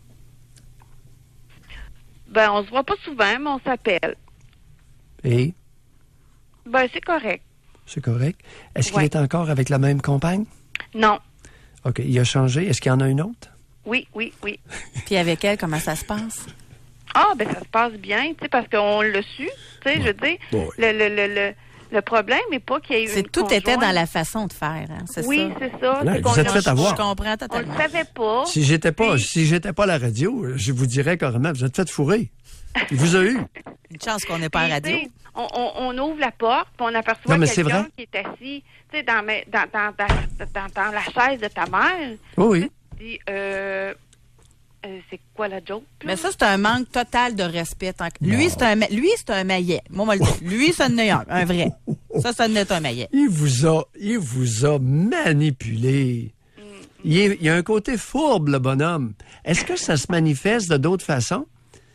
Speaker 4: Ben, on se voit pas souvent, mais on s'appelle.
Speaker 3: Et?
Speaker 4: Ben, c'est correct.
Speaker 3: C'est correct. Est-ce qu'il est encore avec la même compagne?
Speaker 4: Non.
Speaker 3: OK. Il a changé. Est-ce qu'il y en a une autre?
Speaker 4: Oui.
Speaker 2: Puis avec elle, comment ça se passe?
Speaker 4: Ah, ben ça se passe bien, tu sais, parce qu'on l'a su. Tu sais, je veux dire, le problème n'est pas qu'il y ait eu une
Speaker 2: tout
Speaker 4: conjointe.
Speaker 2: était dans la façon de faire, hein, c'est
Speaker 4: oui,
Speaker 2: ça?
Speaker 4: Oui, c'est ça.
Speaker 3: Là, vous êtes fait avoir.
Speaker 2: Je comprends totalement.
Speaker 4: On le savait pas.
Speaker 3: Si j'étais pas à la radio, je vous dirais carrément, vous êtes fait fourrer. Il vous a eu.
Speaker 2: Une chance qu'on n'est pas à la radio.
Speaker 4: On ouvre la porte, puis on aperçoit quelqu'un qui est assis, tu sais, dans la chaise de ta mère.
Speaker 3: Oui.
Speaker 4: Tu dis, c'est quoi la joke? Là?
Speaker 2: Mais ça, c'est un manque total de respect. Lui, c'est un maillet. Moi, on le dit. Lui, ça en est un vrai. Ça en est un maillet.
Speaker 3: Il vous a manipulé. Il y a un côté fourbe, le bonhomme. Est-ce que ça se manifeste de d'autres façons?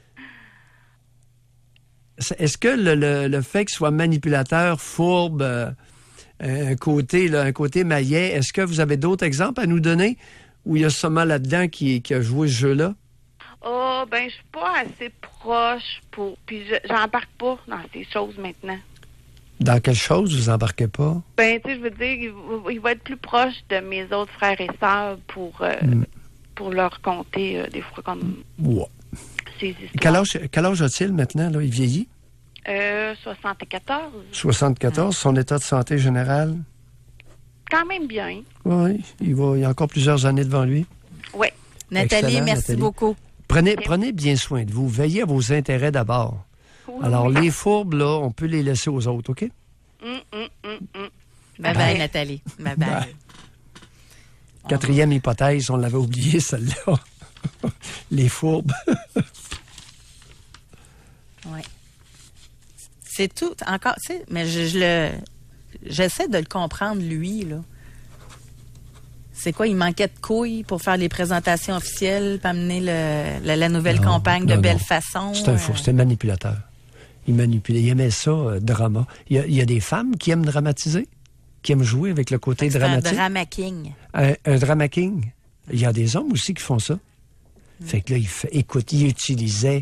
Speaker 3: Est-ce que le fait qu'il soit manipulateur, fourbe, un côté maillet, est-ce que vous avez d'autres exemples à nous donner où il y a seulement là-dedans qui a joué ce jeu-là?
Speaker 4: Oh, ben, je suis pas assez proche pour... Puis j'embarque pas dans ces choses maintenant.
Speaker 3: Dans quelle chose vous embarquez pas?
Speaker 4: Ben, tu sais, je veux dire, il va être plus proche de mes autres frères et sœurs pour leur compter des fois comme...
Speaker 3: Ouais. Quel âge a-t-il maintenant, là? Il vieillit?
Speaker 4: 74.
Speaker 3: 74. Son état de santé général?
Speaker 4: Quand même bien.
Speaker 3: Oui, il y a encore plusieurs années devant lui.
Speaker 4: Oui.
Speaker 2: Nathalie, merci beaucoup.
Speaker 3: Prenez bien soin de vous. Veillez à vos intérêts d'abord. Oui, alors, les fourbes, là, on peut les laisser aux autres, OK?
Speaker 2: Bye-bye, Nathalie. Bye-bye.
Speaker 3: Quatrième hypothèse, on l'avait oublié, celle-là. Les fourbes.
Speaker 2: Oui. C'est tout, encore, tu sais, mais j'essaie de le comprendre, lui, là. C'est quoi, il manquait de couilles pour faire les présentations officielles, pour amener la nouvelle campagne de belle façon?
Speaker 3: C'est un fou, c'était manipulateur. Il manipulait, il aimait ça, drama. Il y a des femmes qui aiment dramatiser, qui aiment jouer avec le côté dramatique.
Speaker 2: C'est un drama king.
Speaker 3: Un drama king. Il y a des hommes aussi qui font ça. Fait que là, il utilisait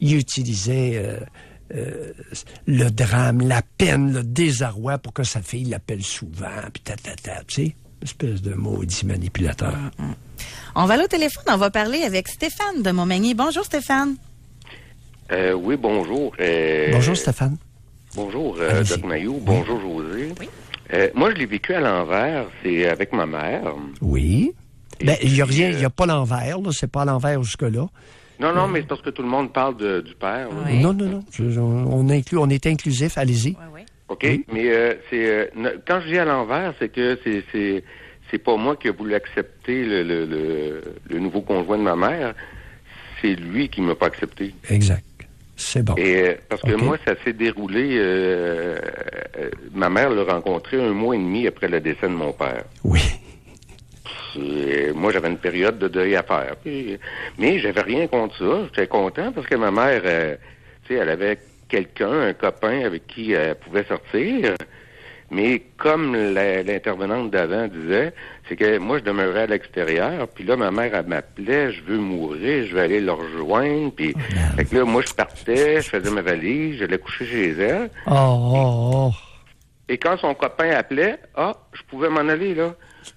Speaker 3: le drame, la peine, le désarroi pour que sa fille l'appelle souvent, puis tu sais, une espèce de maudit manipulateur.
Speaker 2: On va aller au téléphone, on va parler avec Stéphane de Montmagny. Bonjour, Stéphane.
Speaker 5: Oui, bonjour.
Speaker 3: Bonjour, Stéphane.
Speaker 5: Bonjour, Doc Mayou. Bonjour, José.
Speaker 2: Oui.
Speaker 5: Moi, je l'ai vécu à l'envers. C'est avec ma mère.
Speaker 3: Oui. Ben, il n'y a rien, il n'y a pas l'envers, là. C'est pas à l'envers jusque-là.
Speaker 5: Non, mais c'est parce que tout le monde parle du père.
Speaker 2: Oui.
Speaker 3: Non. On est inclusif, allez-y.
Speaker 2: Oui.
Speaker 5: OK, oui. Mais quand je dis à l'envers, c'est que c'est pas moi qui ai voulu accepter le nouveau conjoint de ma mère. c'est lui qui m'a pas accepté.
Speaker 3: Exact. C'est bon.
Speaker 5: Et parce que moi, ça s'est déroulé... ma mère l'a rencontré 1 mois et demi après le décès de mon père.
Speaker 3: Oui.
Speaker 5: Moi, j'avais une période de deuil à faire. Mais j'avais rien contre ça. J'étais content parce que ma mère, elle avait quelqu'un, un copain avec qui elle pouvait sortir. Mais comme l'intervenante d'avant disait, c'est que moi, je demeurais à l'extérieur. Puis là, ma mère, elle m'appelait, je veux mourir, je veux aller le rejoindre. Puis fait que là, moi, je partais, je faisais ma valise, j'allais coucher chez elle.
Speaker 3: Oh.
Speaker 5: Et quand son copain appelait, je pouvais m'en aller, là.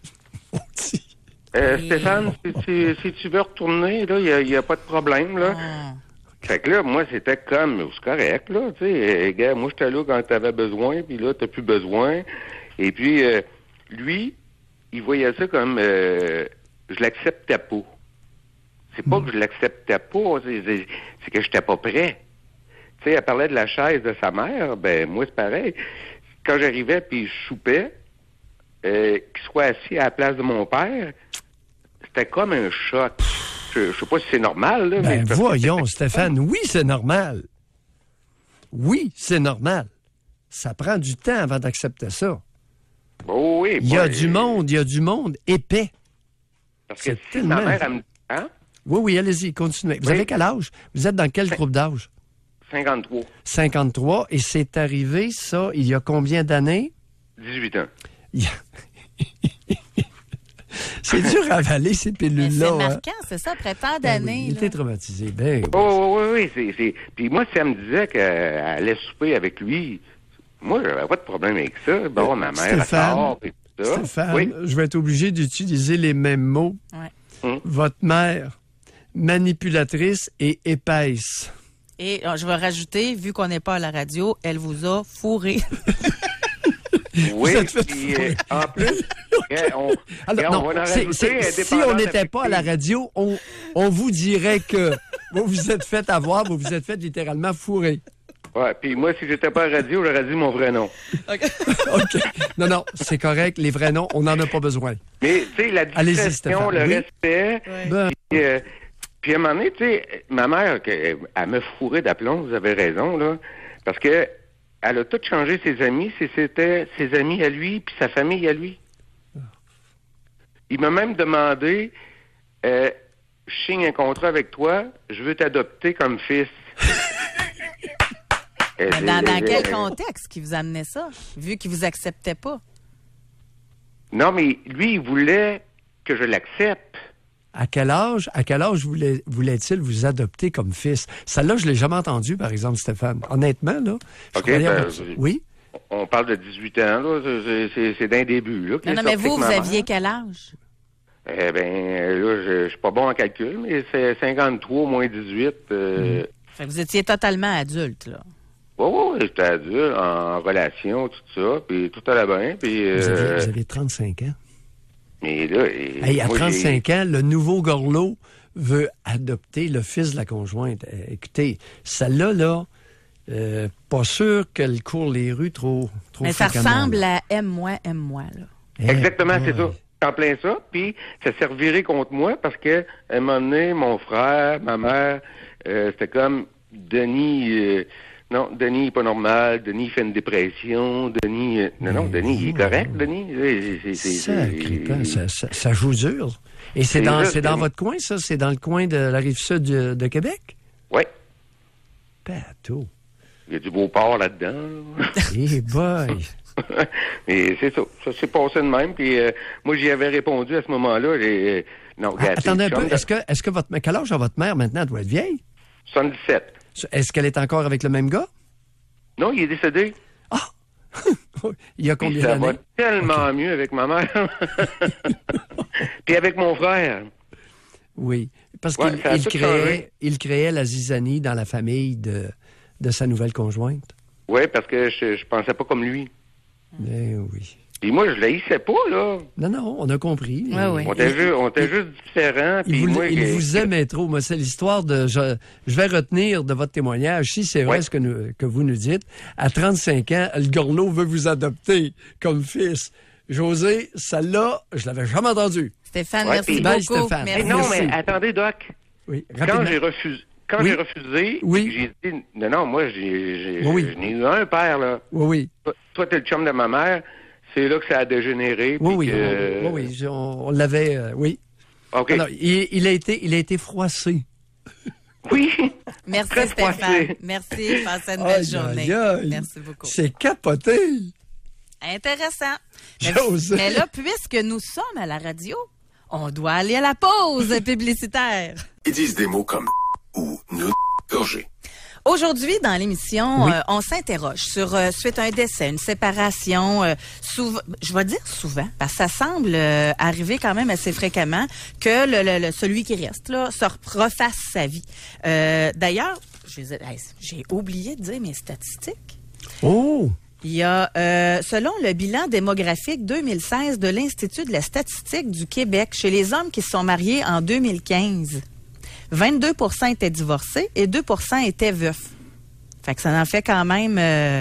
Speaker 5: Stéphane, si tu veux retourner, là, il n'y a pas de problème, là. Fait que là, moi, c'était comme, c'est correct, là, tu sais, gars, moi, j'étais là quand t'avais besoin, puis là, t'as plus besoin. Et puis, lui, il voyait ça comme, je l'acceptais pas. C'est pas que je l'acceptais pas, c'est que j'étais pas prêt. Tu sais, elle parlait de la chaise de sa mère, ben, moi, c'est pareil. Quand j'arrivais, puis je soupais, qu'il soit assis à la place de mon père, c'était comme un choc. Je sais pas si c'est normal, là.
Speaker 3: Ben, voyons, Stéphane, oui, c'est normal. Oui, c'est normal. Ça prend du temps avant d'accepter ça.
Speaker 5: Oh, oui.
Speaker 3: Il y a du monde épais.
Speaker 5: Parce que si ma mère, elle me dit... Hein?
Speaker 3: Oui, allez-y, continuez. Vous avez quel âge? Vous êtes dans quel groupe d'âge?
Speaker 5: 53.
Speaker 3: 53, et c'est arrivé, ça, il y a combien d'années?
Speaker 5: 18 ans.
Speaker 3: C'est dur à avaler, ces pilules-là.
Speaker 2: C'est marquant, c'est ça, après tant d'années.
Speaker 3: Il était traumatisé.
Speaker 5: Oui. Puis moi, si elle me disait qu'elle allait souper avec lui, moi, j'avais pas de problème avec ça. Bon, ma mère, elle sort, et tout ça.
Speaker 3: Stéphane, je vais être obligé d'utiliser les mêmes mots.
Speaker 2: Ouais.
Speaker 3: Votre mère, manipulatrice et épaisse.
Speaker 2: Et je vais rajouter, vu qu'on n'est pas à la radio, elle vous a fourré.
Speaker 5: Oui, puis en plus, on va en rajouter.
Speaker 3: Si on n'était pas à la radio, on vous dirait que vous vous êtes fait avoir, vous vous êtes fait littéralement fourrer.
Speaker 5: Oui, puis moi, si j'étais pas à la radio, j'aurais dit mon vrai nom.
Speaker 3: OK. Non, c'est correct. Les vrais noms, on n'en a pas besoin.
Speaker 5: Mais, tu sais, la discrétion, le respect, puis à un moment donné, tu sais, ma mère, elle me fourrait d'aplomb, vous avez raison, là, parce que elle a tout changé ses amis, c'était ses amis à lui, puis sa famille à lui. Il m'a même demandé, je signe un contrat avec toi, je veux t'adopter comme fils.
Speaker 2: Dans quel contexte qui vous amenait ça, vu qu'il vous acceptait pas?
Speaker 5: Non, mais lui, il voulait que je l'accepte.
Speaker 3: À quel âge voulait-il vous adopter comme fils? Celle-là, je ne l'ai jamais entendu, par exemple, Stéphane. Honnêtement, là. Oui?
Speaker 5: On parle de 18 ans, là. C'est d'un début, là.
Speaker 2: Non, mais vous aviez quel âge?
Speaker 5: Eh bien, là, je suis pas bon en calcul, mais c'est 53 moins 18.
Speaker 2: Fait que vous étiez totalement adulte, là.
Speaker 5: Oui, j'étais adulte, en relation, tout ça, puis tout allait bien, puis...
Speaker 3: Vous avez 35 ans?
Speaker 5: Mais là...
Speaker 3: À 35 ans, le nouveau Gorlot veut adopter le fils de la conjointe. Écoutez, celle-là, là, pas sûr qu'elle court les rues trop
Speaker 2: mais ça ressemble à « aime-moi, là.
Speaker 5: Exactement, c'est ça. En plein ça, puis ça servirait contre moi, parce que à un moment donné, mon frère, ma mère, c'était comme Denis... non, Denis n'est pas normal. Denis fait une dépression. Denis... Denis, il est correct, Denis.
Speaker 3: Ça joue dur. Et c'est dans votre coin, ça? C'est dans le coin de la Rive-Sud de Québec?
Speaker 5: Oui.
Speaker 3: Bateau.
Speaker 5: Il y a du beau port là-dedans.
Speaker 3: Eh boy!
Speaker 5: Et c'est ça. Ça s'est passé de même. Puis moi, j'y avais répondu à ce moment-là.
Speaker 3: Attendez un peu. Est-ce que quel âge a votre mère maintenant? Elle doit être vieille?
Speaker 5: 77.
Speaker 3: Est-ce qu'elle est encore avec le même gars?
Speaker 5: Non, il est décédé.
Speaker 3: Ah! Il y a combien d'années?
Speaker 5: Ça va tellement mieux avec ma mère. Puis avec mon frère.
Speaker 3: Oui, parce qu'il créait la zizanie dans la famille de sa nouvelle conjointe.
Speaker 5: Oui, parce que je pensais pas comme lui.
Speaker 3: Eh oui.
Speaker 5: Puis moi, je l'haïssais pas, là.
Speaker 3: Non, on a compris.
Speaker 2: Oui.
Speaker 5: On était juste différents.
Speaker 3: Il vous aimait trop. Moi, c'est l'histoire de... Je vais retenir de votre témoignage, si c'est vrai ce que vous nous dites. À 35 ans, le Gorlot veut vous adopter comme fils. José, celle-là, je l'avais jamais entendue.
Speaker 2: Stéphane, merci beaucoup.
Speaker 3: Stéphane.
Speaker 2: Merci.
Speaker 5: Non, mais attendez, Doc.
Speaker 3: Oui.
Speaker 5: Quand j'ai refusé, j'ai dit, non, moi, je n'ai eu un père, là.
Speaker 3: Oui.
Speaker 5: Toi, t'es le chum de ma mère. C'est là que ça a dégénéré.
Speaker 3: Oui, on l'avait, oui.
Speaker 5: OK.
Speaker 3: Alors, il a été froissé.
Speaker 5: Oui.
Speaker 2: Merci, Stéphane. Merci. Passez une belle journée. Merci beaucoup.
Speaker 3: C'est capoté.
Speaker 2: Intéressant. Mais là, puisque nous sommes à la radio, on doit aller à la pause publicitaire.
Speaker 1: Ils disent des mots comme ou nous gorgé.
Speaker 2: Aujourd'hui, dans l'émission, on s'interroge sur suite à un décès, une séparation, je vais dire souvent, parce que ça semble arriver quand même assez fréquemment que celui qui reste là se refasse sa vie. D'ailleurs, j'ai oublié de dire mes statistiques.
Speaker 3: Oh!
Speaker 2: Il y a, selon le bilan démographique 2016 de l'Institut de la statistique du Québec, chez les hommes qui se sont mariés en 2015, 22% étaient divorcés et 2% étaient veufs. Fait que ça en fait quand même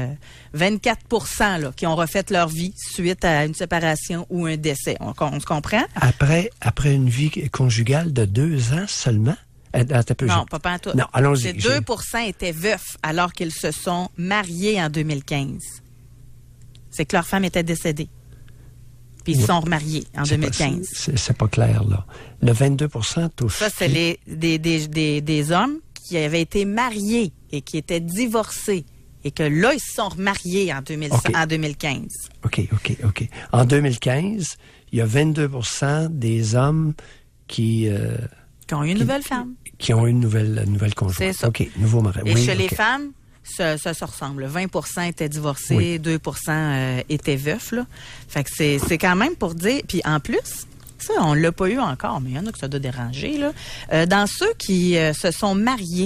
Speaker 2: 24% là, qui ont refait leur vie suite à une séparation ou un décès. On se comprend?
Speaker 3: Après une vie conjugale de 2 ans seulement?
Speaker 2: Non, pas en tout.
Speaker 3: Non, allons-y.
Speaker 2: 2% étaient veufs alors qu'ils se sont mariés en 2015. C'est que leur femme était décédée. Puis ils se sont remariés en 2015.
Speaker 3: C'est pas clair, là. Le 22% touche.
Speaker 2: Ça, c'est des hommes qui avaient été mariés et qui étaient divorcés. Et que là, ils se sont remariés en 2015.
Speaker 3: OK. En 2015, il y a 22% des hommes qui
Speaker 2: ont eu une nouvelle femme.
Speaker 3: Qui ont eu une nouvelle conjointe. C'est ça. OK, nouveau mariage.
Speaker 2: Et chez les femmes, ça ressemble. 20% étaient divorcés, 2% étaient veufs. Là. Fait que c'est quand même pour dire... Puis en plus, ça, on l'a pas eu encore, mais il y en a que ça doit déranger. Là. Dans ceux qui se sont mariés,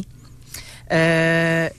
Speaker 2: 24%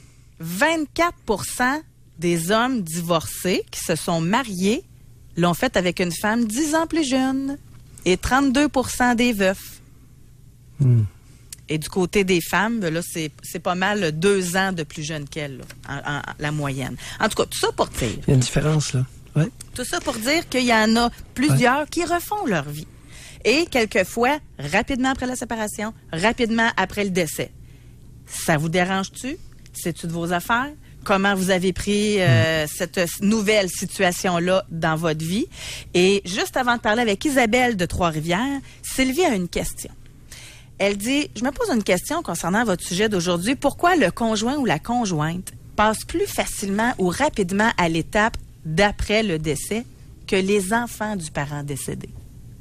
Speaker 2: des hommes divorcés qui se sont mariés l'ont fait avec une femme 10 ans plus jeune et 32% des veufs. Et du côté des femmes, là, c'est pas mal 2 ans de plus jeune qu'elle, là, la moyenne. En tout cas, tout ça pour dire...
Speaker 3: Il y a une différence, là. Ouais.
Speaker 2: Tout ça pour dire qu'il y en a plusieurs qui refont leur vie. Et quelquefois, rapidement après la séparation, rapidement après le décès. Ça vous dérange-tu? C'est-tu de vos affaires? Comment vous avez pris cette nouvelle situation-là dans votre vie? Et juste avant de parler avec Isabelle de Trois-Rivières, Sylvie a une question. Elle dit, je me pose une question concernant votre sujet d'aujourd'hui. Pourquoi le conjoint ou la conjointe passe plus facilement ou rapidement à l'étape d'après le décès que les enfants du parent décédé?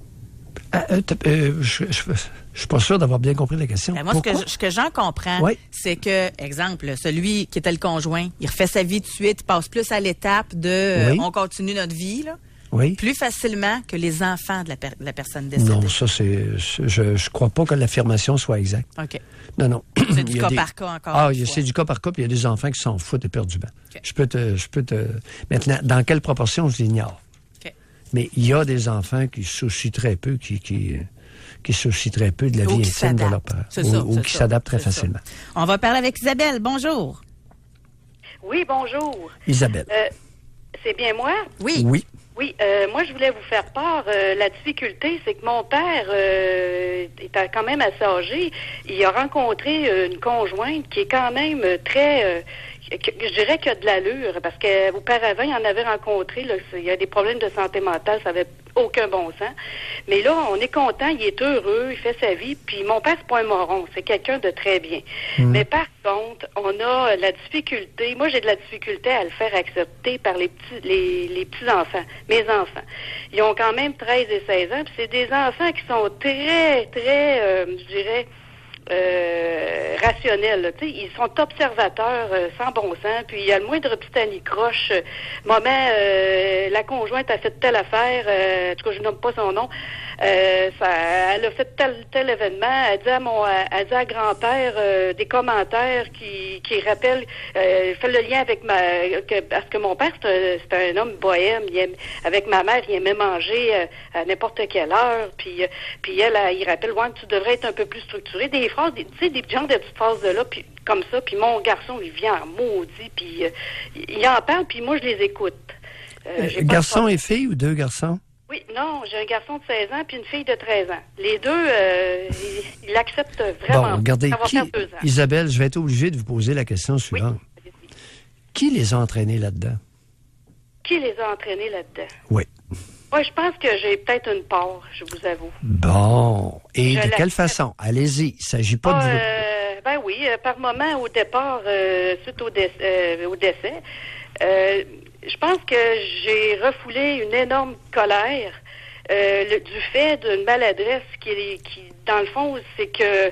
Speaker 3: Je suis pas sûr d'avoir bien compris la question.
Speaker 2: Moi, ce que j'en comprends, c'est que, exemple, celui qui était le conjoint, il refait sa vie tout de suite, il passe plus à l'étape de on continue notre vie, là.
Speaker 3: Oui.
Speaker 2: Plus facilement que les enfants de la personne décédée.
Speaker 3: Non, ça, je crois pas que l'affirmation soit exacte.
Speaker 2: OK.
Speaker 3: Non.
Speaker 2: C'est du cas par cas encore.
Speaker 3: C'est du cas par cas, puis il y a des enfants qui s'en foutent éperdument. Okay. Je peux te... Maintenant, dans quelle proportion, je l'ignore.
Speaker 2: Okay.
Speaker 3: Mais il y a des enfants qui soucient très peu, qui soucient très peu de la vie intime de leur père. Ou qui s'adaptent très facilement.
Speaker 2: On va parler avec Isabelle. Bonjour.
Speaker 6: Oui, bonjour.
Speaker 3: Isabelle.
Speaker 6: C'est bien moi?
Speaker 2: Oui.
Speaker 6: Oui, moi, je voulais vous faire part. La difficulté, c'est que mon père était quand même assez âgé. Il a rencontré une conjointe qui est quand même très... je dirais qu'il y a de l'allure, parce qu'auparavant, il en avait rencontré. Là, il y a des problèmes de santé mentale, ça avait aucun bon sens. Mais là, on est content, il est heureux, il fait sa vie. Puis mon père, c'est pas un moron, c'est quelqu'un de très bien. Mais par contre, on a la difficulté, moi j'ai de la difficulté à le faire accepter par les petits-enfants, mes enfants. Ils ont quand même 13 et 16 ans, puis c'est des enfants qui sont très, très, je dirais... rationnels. Ils sont observateurs sans bon sens, puis il y a le moindre petit anicroche. Maman, la conjointe a fait telle affaire, en tout cas, je nomme pas son nom, elle a fait tel événement, elle dit à grand-père des commentaires qui rappellent, fait le lien avec parce que mon père, c'est un homme bohème, avec ma mère, il aimait manger à n'importe quelle heure, puis il rappelle, tu devrais être un peu plus structuré, des phrases, des genres de petites phrases de là, puis comme ça, puis mon garçon, il vient en maudit, puis il en parle, puis moi, je les écoute.
Speaker 3: Garçon et fille ou 2 garçons?
Speaker 6: Oui, non, j'ai un garçon de 16 ans puis une fille de 13 ans. Les deux, ils l'acceptent vraiment.
Speaker 3: Bon, regardez,
Speaker 6: ça va faire 2 ans.
Speaker 3: Isabelle, je vais être obligée de vous poser la question suivante.
Speaker 6: Oui.
Speaker 3: Qui les a entraînés là-dedans?
Speaker 6: Qui les a entraînés là-dedans?
Speaker 3: Oui.
Speaker 6: Oui, je pense que j'ai peut-être une part, je vous avoue.
Speaker 3: Bon. Et de quelle façon? Allez-y. Il ne s'agit pas de...
Speaker 6: Ben oui, par moment, au départ, suite au décès, je pense que j'ai refoulé une énorme colère du fait d'une maladresse qui, dans le fond, c'est que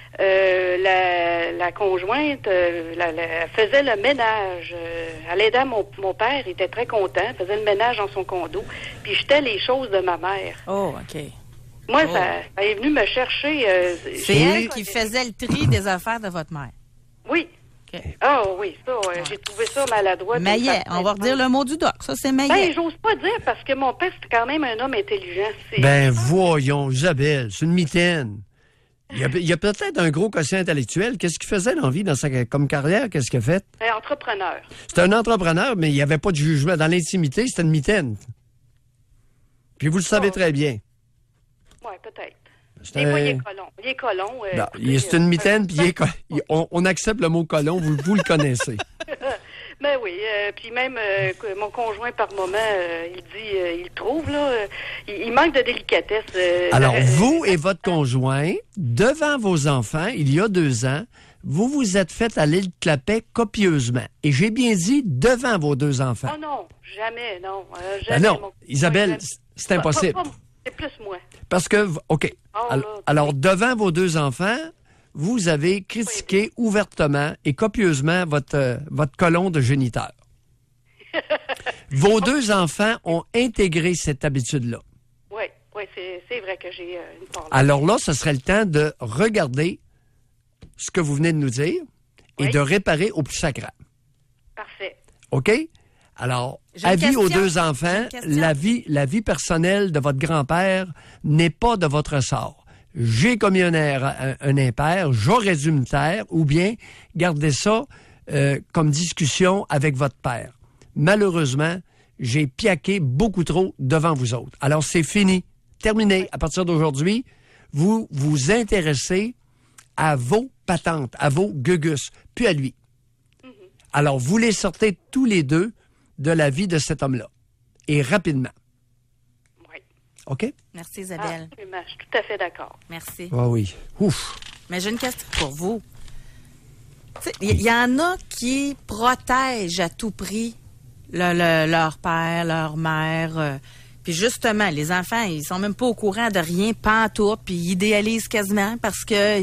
Speaker 6: la conjointe elle faisait le ménage. Elle aidait mon père, il était très content, faisait le ménage dans son condo, puis jetait les choses de ma mère.
Speaker 2: Oh, OK.
Speaker 6: Moi, ça est venu me chercher.
Speaker 2: C'est elle qui faisait le tri des affaires de votre mère.
Speaker 6: Oui.
Speaker 2: Okay.
Speaker 6: Ah oui, ça, j'ai trouvé ça maladroit.
Speaker 2: Maillet, on va redire le mot du doc. Ça, c'est maillet.
Speaker 6: Ben, j'ose pas dire parce que mon père, c'était quand même un homme intelligent.
Speaker 3: Ben, voyons, Isabelle, c'est une mitaine. Il y a peut-être un gros quotient intellectuel. Qu'est-ce qu'il faisait dans la vie, comme carrière? Qu'est-ce qu'il a fait?
Speaker 6: Un entrepreneur.
Speaker 3: C'est un entrepreneur, mais il n'y avait pas de jugement. Dans l'intimité, c'était une mitaine. Puis vous le savez très bien.
Speaker 6: Oui, peut-être. Il est colon.
Speaker 3: C'est une mitaine, puis on accepte le mot colon, vous le connaissez.
Speaker 6: Ben oui, puis même mon conjoint par moment, il dit, il trouve, là, il manque de délicatesse.
Speaker 3: Alors, vous et votre conjoint, devant vos enfants, il y a 2 ans, vous vous êtes fait à l'île Clapet copieusement. Et j'ai bien dit devant vos 2 enfants.
Speaker 6: Oh non, jamais, non.
Speaker 3: Jamais, non, Isabelle, c'est impossible.
Speaker 6: C'est plus moi.
Speaker 3: Parce que, OK, alors devant vos 2 enfants, vous avez critiqué ouvertement et copieusement votre colon de géniteur. Vos 2 enfants ont intégré cette habitude-là.
Speaker 6: Oui, c'est vrai que j'ai une part.
Speaker 3: Alors là, ce serait le temps de regarder ce que vous venez de nous dire et de réparer au plus sacré.
Speaker 6: Parfait.
Speaker 3: OK? Alors, avis aux 2 enfants, la vie personnelle de votre grand-père n'est pas de votre sort. J'ai commis un impair, j'aurais dû me taire, ou bien garder ça comme discussion avec votre père. Malheureusement, j'ai piaqué beaucoup trop devant vous autres. Alors, c'est fini, terminé. À partir d'aujourd'hui, vous vous intéressez à vos patentes, à vos gugus, puis à lui. Alors, vous les sortez tous les 2 de la vie de cet homme-là. Et rapidement.
Speaker 6: Oui.
Speaker 3: OK?
Speaker 2: Merci, Isabelle.
Speaker 6: Absolument, je suis tout à fait d'accord.
Speaker 2: Merci.
Speaker 3: Ah oui. Ouf.
Speaker 2: Mais j'ai une question pour vous. Il y en a qui protègent à tout prix leur père, leur mère. Puis justement, les enfants, ils sont même pas au courant de rien, pantoute, puis ils idéalisent quasiment parce que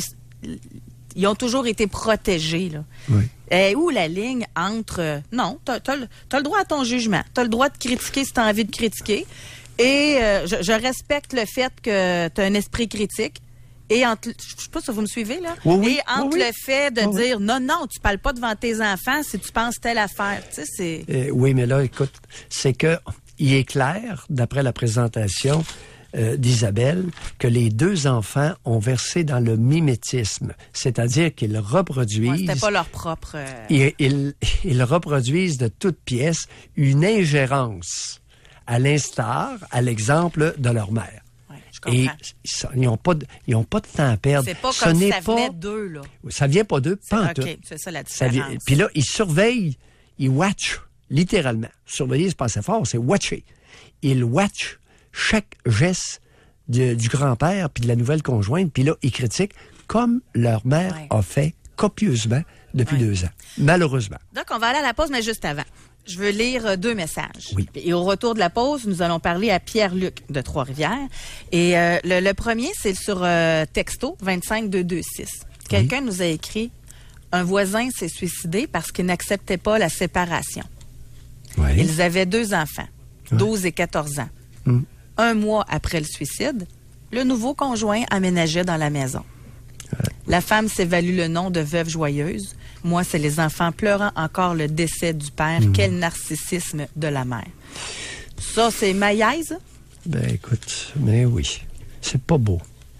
Speaker 2: ils ont toujours été protégés, là.
Speaker 3: Oui.
Speaker 2: Et où la ligne entre... non, t'as le droit à ton jugement. T'as le droit de critiquer si t'as envie de critiquer. Et je respecte le fait que t'as un esprit critique. Et je sais pas si vous me suivez, là.
Speaker 3: Oui,
Speaker 2: et entre le fait de dire non, tu parles pas devant tes enfants si tu penses telle affaire. Tu sais, c'est...
Speaker 3: oui, mais là, écoute, c'est que il est clair, d'après la présentation d'Isabelle, que les 2 enfants ont versé dans le mimétisme, c'est-à-dire qu'ils reproduisent...
Speaker 2: Ouais, c'était pas leur propre...
Speaker 3: Ils reproduisent de toutes pièces une ingérence, à l'exemple de leur mère.
Speaker 2: Ouais, je comprends.
Speaker 3: Et ils n'ont pas de temps à perdre.
Speaker 2: C'est pas comme si ça venait d'eux, là.
Speaker 3: Ça vient pas d'eux, pas en tout.
Speaker 2: OK, c'est ça la différence.
Speaker 3: Puis là, ils surveillent, ils watchent, littéralement. Surveiller, c'est pas assez fort, c'est watcher. Ils watchent chaque geste du grand-père puis de la nouvelle conjointe, puis là, ils critiquent comme leur mère a fait copieusement depuis 2 ans, malheureusement.
Speaker 2: Donc, on va aller à la pause, mais juste avant. Je veux lire 2 messages.
Speaker 3: Oui.
Speaker 2: Et au retour de la pause, nous allons parler à Pierre-Luc de Trois-Rivières. Et le premier, c'est sur texto 25226. Quelqu'un nous a écrit « Un voisin s'est suicidé parce qu'il n'acceptait pas la séparation.
Speaker 3: Oui.
Speaker 2: Ils avaient 2 enfants, 12 et 14 ans. 1 mois après le suicide, le nouveau conjoint aménageait dans la maison. La femme s'évalue le nom de veuve joyeuse. Moi, c'est les enfants pleurant encore le décès du père. Quel narcissisme de la mère. Ça, c'est Maïaise?
Speaker 3: Ben, écoute, mais oui. C'est pas beau.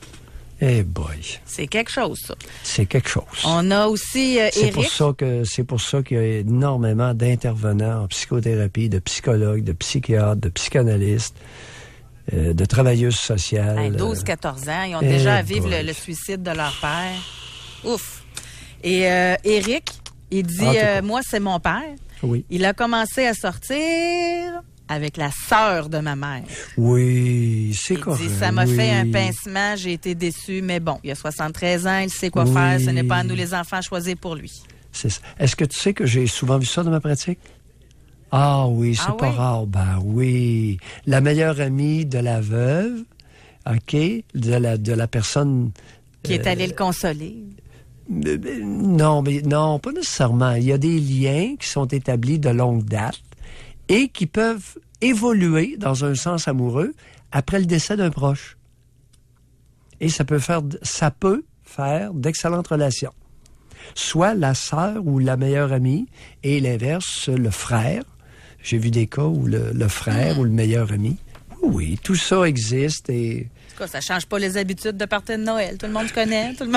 Speaker 3: Eh boy.
Speaker 2: C'est quelque chose, ça.
Speaker 3: C'est quelque chose.
Speaker 2: On a aussi Éric.
Speaker 3: C'est pour ça qu'il y a énormément d'intervenants en psychothérapie, de psychologues, de psychiatres, de psychanalystes. de travailleuses sociales.
Speaker 2: 12-14 ans, ils ont déjà à vivre le suicide de leur père. Ouf! Et Éric, il dit, moi, c'est mon père.
Speaker 3: Oui.
Speaker 2: Il a commencé à sortir avec la sœur de ma mère.
Speaker 3: Oui, c'est correct.
Speaker 2: Il dit, ça m'a fait un pincement, j'ai été déçu, mais bon, il a 73 ans, il sait quoi faire, ce n'est pas à nous les enfants à choisir pour lui.
Speaker 3: C'est ça. Est-ce que tu sais que j'ai souvent vu ça dans ma pratique? Ah oui, c'est pas rare. Ben oui. La meilleure amie de la veuve, OK, de la personne...
Speaker 2: Qui est allée le consoler.
Speaker 3: Non, pas nécessairement. Il y a des liens qui sont établis de longue date et qui peuvent évoluer dans un sens amoureux après le décès d'un proche. Et ça peut faire d'excellentes relations. Soit la sœur ou la meilleure amie, et l'inverse, le frère. J'ai vu des cas où le frère ou le meilleur ami. Oui, tout ça existe et...
Speaker 2: En tout cas, ça change pas les habitudes de partir de Noël. Tout le monde se connaît, tout le monde...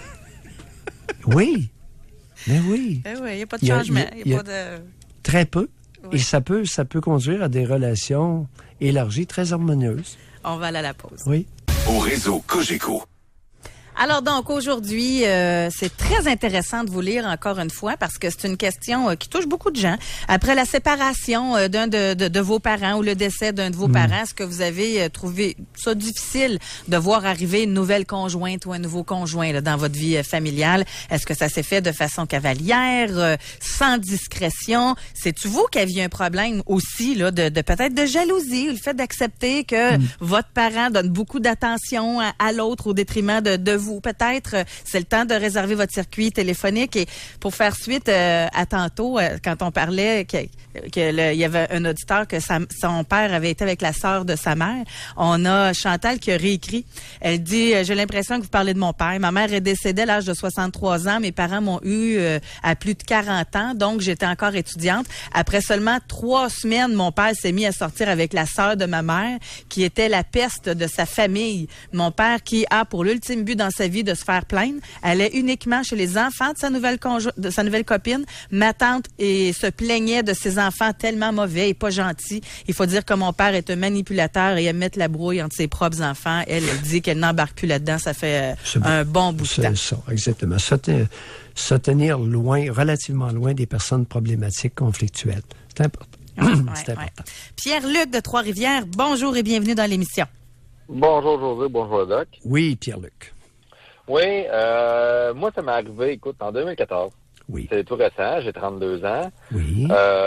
Speaker 3: Oui, mais oui.
Speaker 2: Il n'y a pas de changement. Il y a pas de...
Speaker 3: Très peu.
Speaker 2: Oui.
Speaker 3: Et ça peut conduire à des relations élargies, très harmonieuses.
Speaker 2: On va aller à la pause.
Speaker 3: Oui.
Speaker 1: Au réseau Cogeco.
Speaker 2: Alors donc aujourd'hui, c'est très intéressant de vous lire encore une fois parce que c'est une question qui touche beaucoup de gens. Après la séparation d'un de vos parents ou le décès d'un de vos parents, est-ce que vous avez trouvé ça difficile de voir arriver une nouvelle conjointe ou un nouveau conjoint là, dans votre vie familiale? Est-ce que ça s'est fait de façon cavalière, sans discrétion? C'est-tu vous qui aviez un problème aussi là, de peut-être de jalousie, le fait d'accepter que votre parent donne beaucoup d'attention à l'autre au détriment de vous? Peut-être, c'est le temps de réserver votre circuit téléphonique. Et pour faire suite à tantôt, quand on parlait il y avait un auditeur que son père avait été avec la sœur de sa mère, on a Chantal qui a réécrit. Elle dit, j'ai l'impression que vous parlez de mon père. Ma mère est décédée à l'âge de 63 ans. Mes parents m'ont eu à plus de 40 ans, donc j'étais encore étudiante. Après seulement 3 semaines, mon père s'est mis à sortir avec la sœur de ma mère, qui était la peste de sa famille. Mon père, qui a pour l'ultime but dans sa vie de se faire plaindre, allait uniquement chez les enfants de sa nouvelle copine. Ma tante se plaignait de ses enfants tellement mauvais et pas gentils. Il faut dire que mon père est un manipulateur et aime mettre la brouille entre ses propres enfants. Elle dit qu'elle n'embarque plus là-dedans. Ça fait un bon bout de temps.
Speaker 3: C'est ça, exactement. Se tenir loin, relativement loin des personnes problématiques, conflictuelles. C'est important. C'est important.
Speaker 2: Pierre-Luc de Trois-Rivières, bonjour et bienvenue dans l'émission.
Speaker 7: Bonjour José, bonjour Doc.
Speaker 3: Oui, Pierre-Luc.
Speaker 7: Oui, moi ça m'est arrivé, écoute, en 2014.
Speaker 3: Oui.
Speaker 7: C'est tout récent, j'ai 32 ans.
Speaker 3: Oui.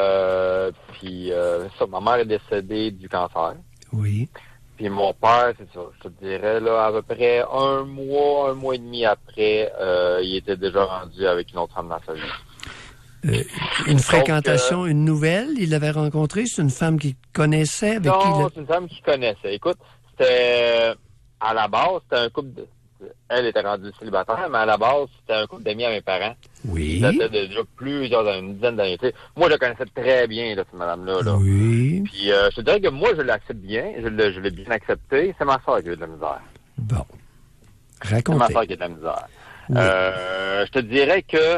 Speaker 7: Puis ma mère est décédée du cancer.
Speaker 3: Oui.
Speaker 7: Puis mon père, c'est ça, je te dirais, là, à peu près un mois et demi après, il était déjà rendu avec une autre femme dans sa vie.
Speaker 3: Une fréquentation, une nouvelle, il l'avait rencontrée, c'est une femme qu'il connaissait?
Speaker 7: Non, c'est une femme qu'il connaissait. Écoute, c'était, à la base, c'était un couple elle était rendue célibataire, mais à la base, c'était un couple d'amis à mes parents.
Speaker 3: Oui.
Speaker 7: Ça fait déjà une dizaine d'années. Moi, je la connaissais très bien, là, cette madame-là. Là.
Speaker 3: Oui.
Speaker 7: Puis, je te dirais que moi, je l'accepte bien. Je l'ai bien accepté. C'est ma soeur qui a eu de la misère.
Speaker 3: Bon. Racontez.
Speaker 7: C'est ma soeur qui a de la misère.
Speaker 3: Oui.
Speaker 7: Je te dirais que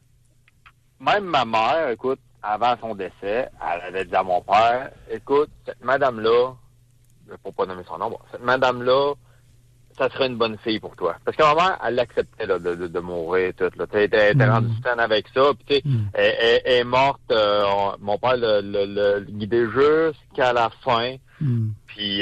Speaker 7: même ma mère, écoute, avant son décès, elle avait dit à mon père, écoute, cette madame-là, pour pas nommer son nom, cette madame-là, ça serait une bonne fille pour toi. Parce que ma mère, elle l'acceptait là, de mourir tout. Là. Elle était rendue statine avec ça. Puis tu sais, elle est morte. Mon père le guidait jusqu'à la fin. Puis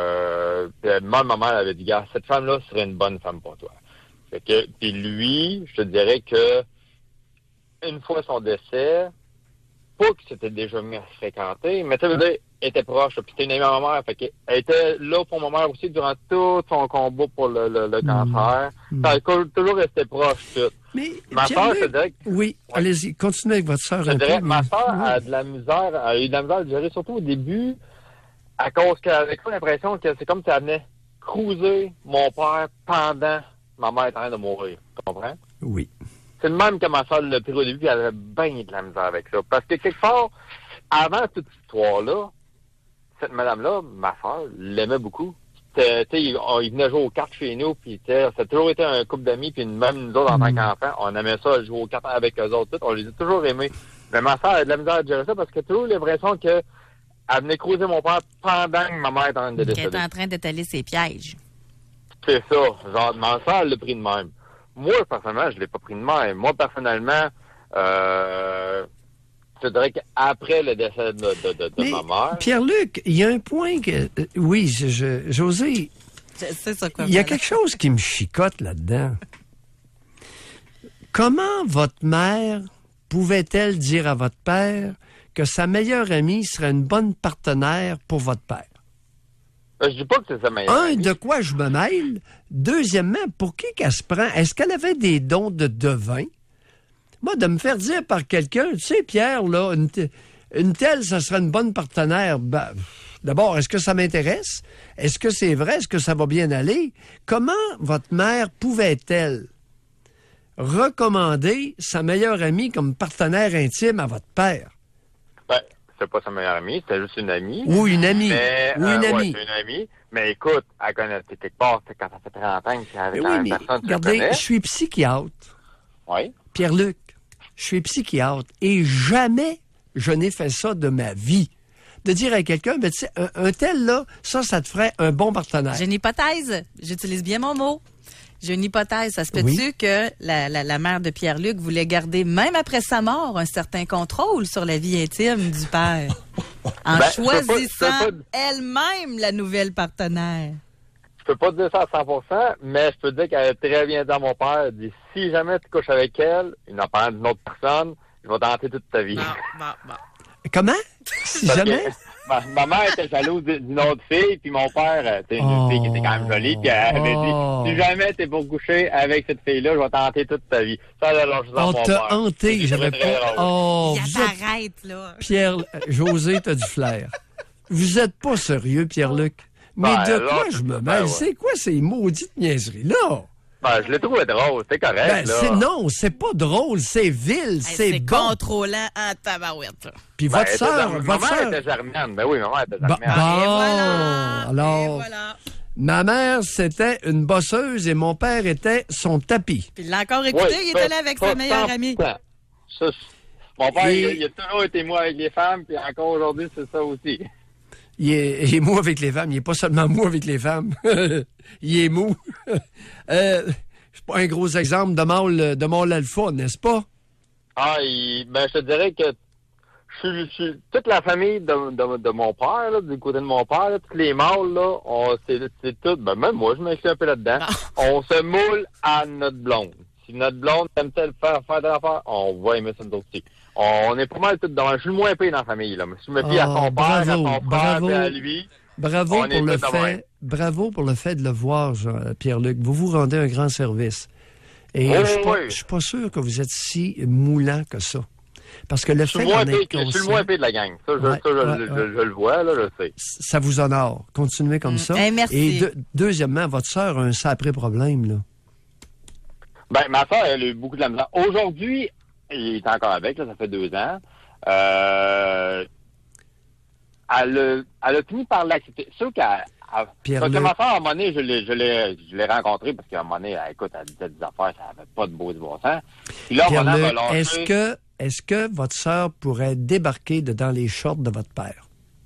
Speaker 7: même ma mère avait dit, gars, cette femme-là serait une bonne femme pour toi. Fait que, puis lui, je te dirais que une fois son décès, pas que c'était déjà mis à se fréquenter, mais tu sais, elle était proche, puis c'était une amie à ma mère, fait qu'elle était là pour ma mère aussi durant tout son combat pour le cancer. Ça a toujours resté proche, tout.
Speaker 3: Mais,
Speaker 7: ma soeur, je te dirais que...
Speaker 3: Oui, allez-y, continuez avec votre soeur.
Speaker 7: Je dirais, ma soeur a de la misère, a eu de la misère à gérer, surtout au début, à cause qu'avec moi, l'impression que c'est comme si elle venait cruiser mon père pendant ma mère est en train de mourir. Tu comprends?
Speaker 3: Oui.
Speaker 7: C'est le même que ma soeur l'a pris au début, puis elle avait bien de la misère avec ça. Parce que quelque part, avant toute cette histoire-là, cette madame-là, ma soeur, l'aimait beaucoup. Il venait jouer aux cartes chez nous, puis ça a toujours été un couple d'amis, puis même nous autres, en tant qu'enfants, on aimait ça, jouer aux cartes avec eux autres, on les a toujours aimés. Mais ma soeur a de la misère à gérer ça, parce qu'elle a toujours l'impression que elle venait croiser mon père pendant que ma mère était en train de décéder.
Speaker 2: Elle était en train d'étaler ses pièges.
Speaker 7: C'est ça. Genre, ma soeur, elle l'a pris de même. Moi, personnellement, je l'ai pas pris de même. Moi, personnellement, je dirais qu'après le décès de ma mère...
Speaker 3: Pierre-Luc, il y a un point que... oui, José...
Speaker 2: C'est ça quoi.
Speaker 3: Il y a quelque chose qui me chicote là-dedans. Comment votre mère pouvait-elle dire à votre père que sa meilleure amie serait une bonne partenaire pour votre père?
Speaker 7: Je dis pas que c'est sa meilleure amie.
Speaker 3: De quoi je me mêle? Deuxièmement, pour qui qu'elle se prend? Est-ce qu'elle avait des dons de devin? Moi, de me faire dire par quelqu'un, tu sais, Pierre, là, une telle, ça serait une bonne partenaire. Ben, d'abord, est-ce que ça m'intéresse? Est-ce que c'est vrai? Est-ce que ça va bien aller? Comment votre mère pouvait-elle recommander sa meilleure amie comme partenaire intime à votre père?
Speaker 7: Ben, c'est pas sa meilleure amie, c'était juste une amie.
Speaker 3: Ou une amie.
Speaker 7: Mais,
Speaker 3: ou une amie.
Speaker 7: Ouais, c'est une amie. Mais écoute, elle connaît quelque part, c'est quand ça fait 30 ans qu'elle est avec la même personne.
Speaker 3: Regardez, je suis psychiatre.
Speaker 7: Oui.
Speaker 3: Pierre-Luc, je suis psychiatre et jamais je n'ai fait ça de ma vie. De dire à quelqu'un, ben, tu sais, un tel là, ça te ferait un bon partenaire.
Speaker 2: J'ai une hypothèse. J'utilise bien mon mot. J'ai une hypothèse. Ça se peut-tu que la mère de Pierre-Luc voulait garder, même après sa mort, un certain contrôle sur la vie intime du père, en choisissant elle-même la nouvelle partenaire?
Speaker 7: Je peux pas te dire ça à 100%, mais je peux te dire qu'elle a très bien dit à mon père, elle dit, si jamais tu couches avec elle, il en parle d'une autre personne, je vais tenter toute ta vie.
Speaker 2: Bon.
Speaker 3: Comment? Si jamais?
Speaker 7: Ma mère était jalouse d'une autre fille, puis mon père, c'était une fille qui était quand même jolie, puis elle avait dit, si jamais t'es pour coucher avec cette fille-là, je vais tenter toute ta vie. Ça, alors, je
Speaker 3: on t'a hanté, j'avais pas...
Speaker 2: Arrête, là.
Speaker 3: Pierre, José, t'as du flair. Vous êtes pas sérieux, Pierre-Luc? Mais de quoi je me mêle? C'est quoi ces maudites niaiseries-là?
Speaker 7: Ben, je l'ai trouvé drôle, c'est correct, là.
Speaker 3: Non, c'est pas drôle, c'est vil, c'est bon.
Speaker 2: Contrôlant en tabarouette, là.
Speaker 3: Puis votre sœur...
Speaker 7: Ma mère était germaine. Ben oui, ma mère était germaine.
Speaker 3: Alors, ma mère, c'était une bosseuse et mon père était son tapis.
Speaker 2: Puis il l'a encore écouté, il était là avec sa meilleure amie.
Speaker 7: Mon père, il a toujours été mou avec les femmes, puis encore aujourd'hui, c'est ça aussi.
Speaker 3: Il est mou avec les femmes. Il n'est pas seulement mou avec les femmes. Il est mou. C'est pas un gros exemple de mâle alpha, n'est-ce pas?
Speaker 7: Ben, je te dirais que toute la famille de mon père, là, du côté de mon père, là, tous les mâles, là, c'est tout. Ben, même moi, je m'inscris un peu là-dedans. On se moule à notre blonde. Si notre blonde aime faire de l'affaire, on va aimer ça nous autres aussi. On est pas mal tous dans. Je suis le moins payé dans la famille, là. Si je me fie à son père, à son frère, et à lui. Bravo
Speaker 3: pour le fait de le voir, Pierre-Luc. Vous vous rendez un grand service. Et je suis pas sûr que vous êtes si moulant que ça. Parce que le fait d'en être conscient... Je suis
Speaker 7: le moins payé de la gang. Ça, je le vois, là, je sais.
Speaker 3: Ça vous honore. Continuez comme ça.
Speaker 2: Merci.
Speaker 3: Et deuxièmement, votre sœur a un sacré problème, là.
Speaker 7: Ben, ma sœur, elle a eu beaucoup de la misère. Aujourd'hui, il est encore avec, là, ça fait 2 ans. Elle a fini par l'accepter. C'est sûr qu'elle... Parce que ma soeur, à un moment donné, je l'ai rencontrée parce qu'à un moment donné, écoute, elle disait des affaires, ça n'avait pas de bon sens. Puis là, on a relâché.
Speaker 3: Est-ce que votre sœur pourrait débarquer dans les shorts de votre père?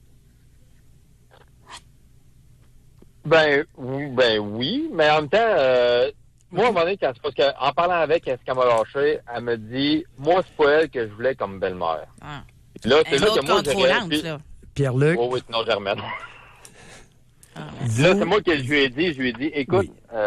Speaker 7: Ben oui, mais en même temps, moi, à un moment donné, parce qu'en parlant avec, est-ce qu'elle m'a lâché, elle me dit, moi, c'est pas elle que je voulais comme belle-mère. Là, c'est là que moi, j'ai
Speaker 3: Pierre-Luc.
Speaker 7: Oh oui, non, Germaine. Là, c'est moi que je lui ai dit, écoute,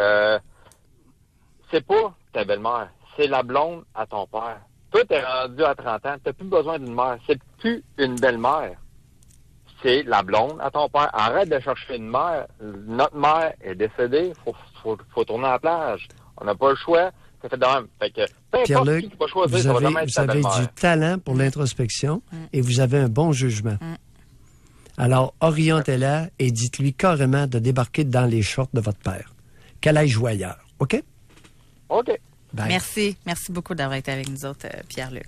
Speaker 7: c'est pas ta belle-mère, c'est la blonde à ton père. Toi, t'es rendu à 30 ans, t'as plus besoin d'une mère, c'est plus une belle-mère. C'est la blonde à ton père. Arrête de chercher une mère. Notre mère est décédée, faut tourner à la plage. On n'a pas le choix, ça fait de même. Fait que, peu importe qui tu vas choisir, ça va jamais être ta belle-mère.
Speaker 3: Vous avez du talent pour l'introspection et vous avez un bon jugement. Alors, orientez-la et dites-lui carrément de débarquer dans les shorts de votre père. Qu'elle aille jouer ailleurs. OK?
Speaker 7: OK.
Speaker 3: Bye.
Speaker 2: Merci. Merci beaucoup d'avoir été avec nous autres, Pierre-Luc.